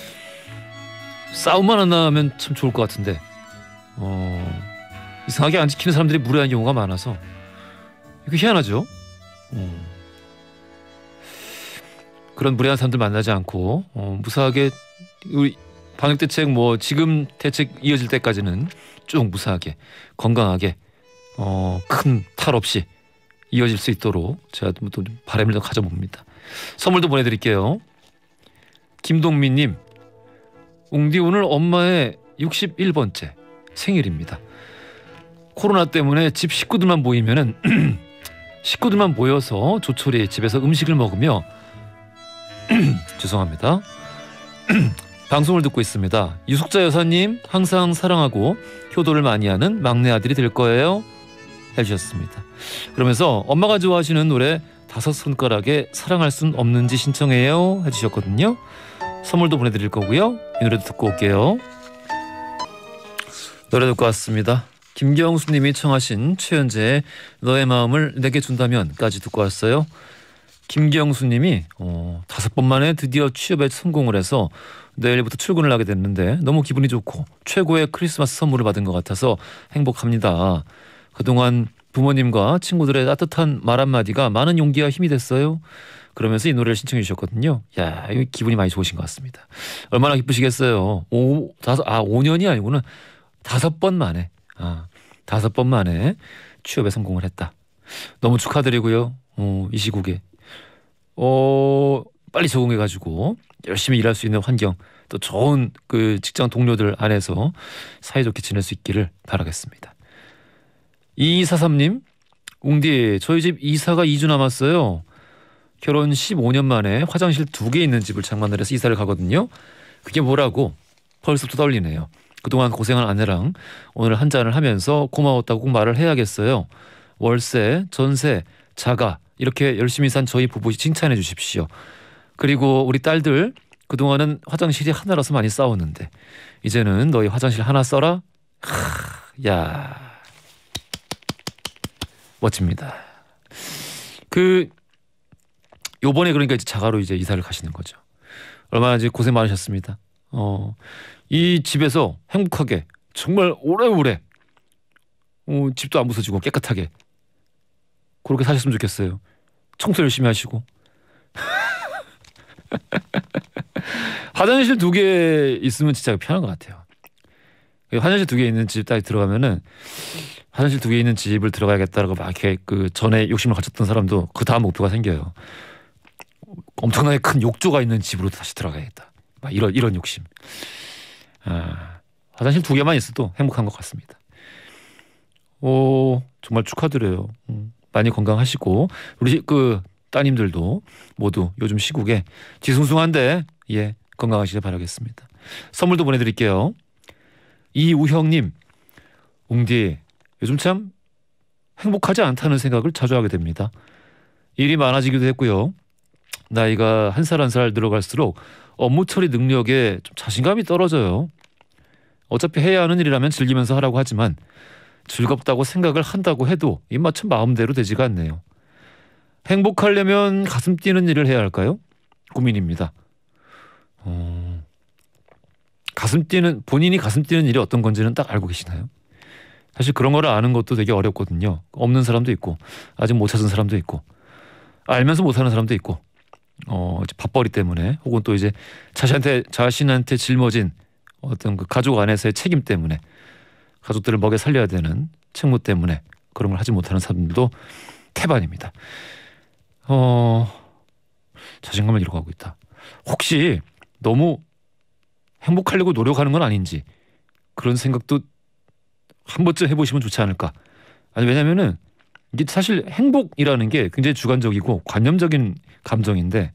싸움만 안 나면 참 좋을 것 같은데 어, 이상하게 안 지키는 사람들이 무례한 경우가 많아서 이거 희한하죠. 어. 그런 무례한 사람들 만나지 않고 어, 무사하게 우리 방역 대책 뭐 지금 대책 이어질 때까지는 쭉 무사하게 건강하게 어, 큰 탈 없이 이어질 수 있도록 제가 또 바람을 더 가져봅니다. 선물도 보내드릴게요. 김동민님 웅디 오늘 엄마의 육십일 번째 생일입니다. 코로나 때문에 집 식구들만 모이면은 식구들만 모여서 조촐히 집에서 음식을 먹으며 죄송합니다. 방송을 듣고 있습니다. 유숙자 여사님 항상 사랑하고 효도를 많이 하는 막내 아들이 될 거예요 해주셨습니다. 그러면서 엄마가 좋아하시는 노래 다섯 손가락에 사랑할 순 없는지 신청해요 해주셨거든요. 선물도 보내드릴 거고요. 이 노래도 듣고 올게요. 노래 듣고 왔습니다. 김경수님이 청하신 최현재의 너의 마음을 내게 준다면까지 듣고 왔어요. 김경수님이 어, 다섯 번 만에 드디어 취업에 성공을 해서 내일부터 출근을 하게 됐는데 너무 기분이 좋고 최고의 크리스마스 선물을 받은 것 같아서 행복합니다. 그동안 부모님과 친구들의 따뜻한 말 한마디가 많은 용기와 힘이 됐어요. 그러면서 이 노래를 신청해 주셨거든요. 야, 이거 기분이 많이 좋으신 것 같습니다. 얼마나 기쁘시겠어요. 오, 다섯, 아, 오 년이 아니구나. 다섯 번 만에, 아, 다섯 번 만에 취업에 성공을 했다. 너무 축하드리고요. 어, 이 시국에 어, 빨리 적응해가지고 열심히 일할 수 있는 환경, 또 좋은 그 직장 동료들 안에서 사이좋게 지낼 수 있기를 바라겠습니다. 이이사삼 님, 웅디, 저희 집 이사가 이 주 남았어요. 결혼 십오 년 만에 화장실 두 개 있는 집을 장만을 해서 이사를 가거든요. 그게 뭐라고 벌써부터 떨리네요. 그동안 고생한 아내랑 오늘 한 잔을 하면서 고마웠다고 꼭 말을 해야겠어요. 월세, 전세, 자가 이렇게 열심히 산 저희 부부 칭찬해 주십시오. 그리고 우리 딸들 그동안은 화장실이 하나라서 많이 싸웠는데 이제는 너희 화장실 하나 써라. 하, 야, 멋집니다. 그 요번에 그러니까 이제 자가로 이제 이사를 가시는 거죠. 얼마나 이제 고생 많으셨습니다. 어, 이 집에서 행복하게 정말 오래오래 어, 집도 안 부서지고 깨끗하게 그렇게 사셨으면 좋겠어요. 청소 열심히 하시고 화장실 두 개 있으면 진짜 편한 것 같아요. 화장실 두 개 있는 집 딱 들어가면은 화장실 두 개 있는 집을 들어가야겠다라고 막 이렇게 그 전에 욕심을 가졌던 사람도 그 다음 목표가 생겨요. 엄청나게 큰 욕조가 있는 집으로 다시 들어가야겠다. 막 이런 이런 욕심. 아, 화장실 두 개만 있어도 행복한 것 같습니다. 오, 정말 축하드려요. 음, 많이 건강하시고 우리 그 따님들도 모두 요즘 시국에 뒤숭숭한데 예 건강하시길 바라겠습니다. 선물도 보내드릴게요. 이우형님, 웅디 요즘 참 행복하지 않다는 생각을 자주 하게 됩니다. 일이 많아지기도 했고요. 나이가 한 살 한 살 늘어갈수록 업무 처리 능력에 좀 자신감이 떨어져요. 어차피 해야 하는 일이라면 즐기면서 하라고 하지만 즐겁다고 생각을 한다고 해도 입맞춤 마음대로 되지가 않네요. 행복하려면 가슴 뛰는 일을 해야 할까요? 고민입니다. 어... 가슴 뛰는 본인이 가슴 뛰는 일이 어떤 건지는 딱 알고 계시나요? 사실 그런 거를 아는 것도 되게 어렵거든요. 없는 사람도 있고 아직 못 찾은 사람도 있고 알면서 못하는 사람도 있고 어, 이제 밥벌이 때문에 혹은 또 이제 자신한테 자신한테 짊어진 어떤 그 가족 안에서의 책임 때문에 가족들을 먹여 살려야 되는 책무 때문에 그런 걸 하지 못하는 사람들도 태반입니다. 어, 자신감을 잃어가고 있다. 혹시 너무 행복하려고 노력하는 건 아닌지 그런 생각도 한 번쯤 해보시면 좋지 않을까. 아니 왜냐면은 이게 사실 행복이라는 게 굉장히 주관적이고 관념적인 감정인데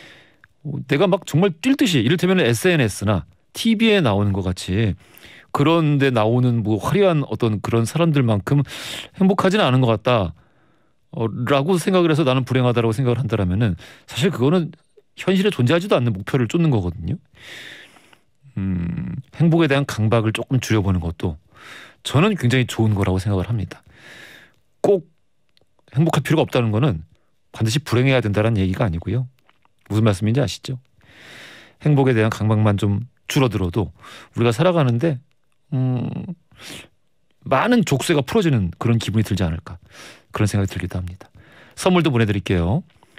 내가 막 정말 뛸 듯이 이를테면 에스엔에스나 티비에 나오는 것 같이 그런데 나오는 뭐 화려한 어떤 그런 사람들만큼 행복하지는 않은 것 같다 어, 라고 생각을 해서 나는 불행하다라고 생각을 한다라면은 사실 그거는 현실에 존재하지도 않는 목표를 쫓는 거거든요. 음, 행복에 대한 강박을 조금 줄여보는 것도 저는 굉장히 좋은 거라고 생각을 합니다. 꼭 행복할 필요가 없다는 거는 반드시 불행해야 된다는 얘기가 아니고요. 무슨 말씀인지 아시죠? 행복에 대한 강박만 좀 줄어들어도 우리가 살아가는데 음, 많은 족쇄가 풀어지는 그런 기분이 들지 않을까 그런 생각이 들기도 합니다. 선물도 보내드릴게요.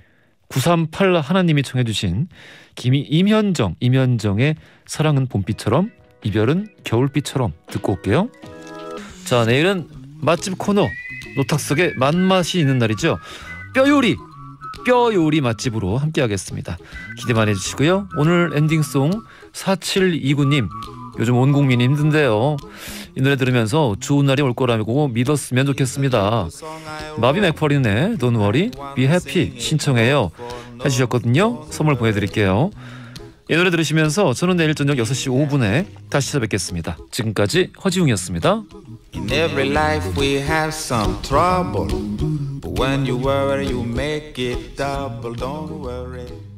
구삼팔 하나님이 청해 주신 김이 임현정 임현정의 사랑은 봄비처럼 이별은 겨울비처럼 듣고 올게요. 자, 내일은 맛집 코너 노탁 속에 맛맛이 있는 날이죠. 뼈요리 뼈요리 맛집으로 함께하겠습니다. 기대 많이 해주시고요. 오늘 엔딩송 사칠이구님 요즘 온 국민이 힘든데요. 이 노래 들으면서 좋은 날이 올 거라고 믿었으면 좋겠습니다. 마비 맥퍼린의 Don't Worry, Be Happy 신청해요 해주셨거든요. 선물 보내드릴게요. 이 노래 들으시면서 저는 내일 저녁 여섯 시 오 분에 다시 찾아뵙겠습니다. 지금까지 허지웅이었습니다.
In every life we have some trouble, but when you worry you make it double. Don't worry.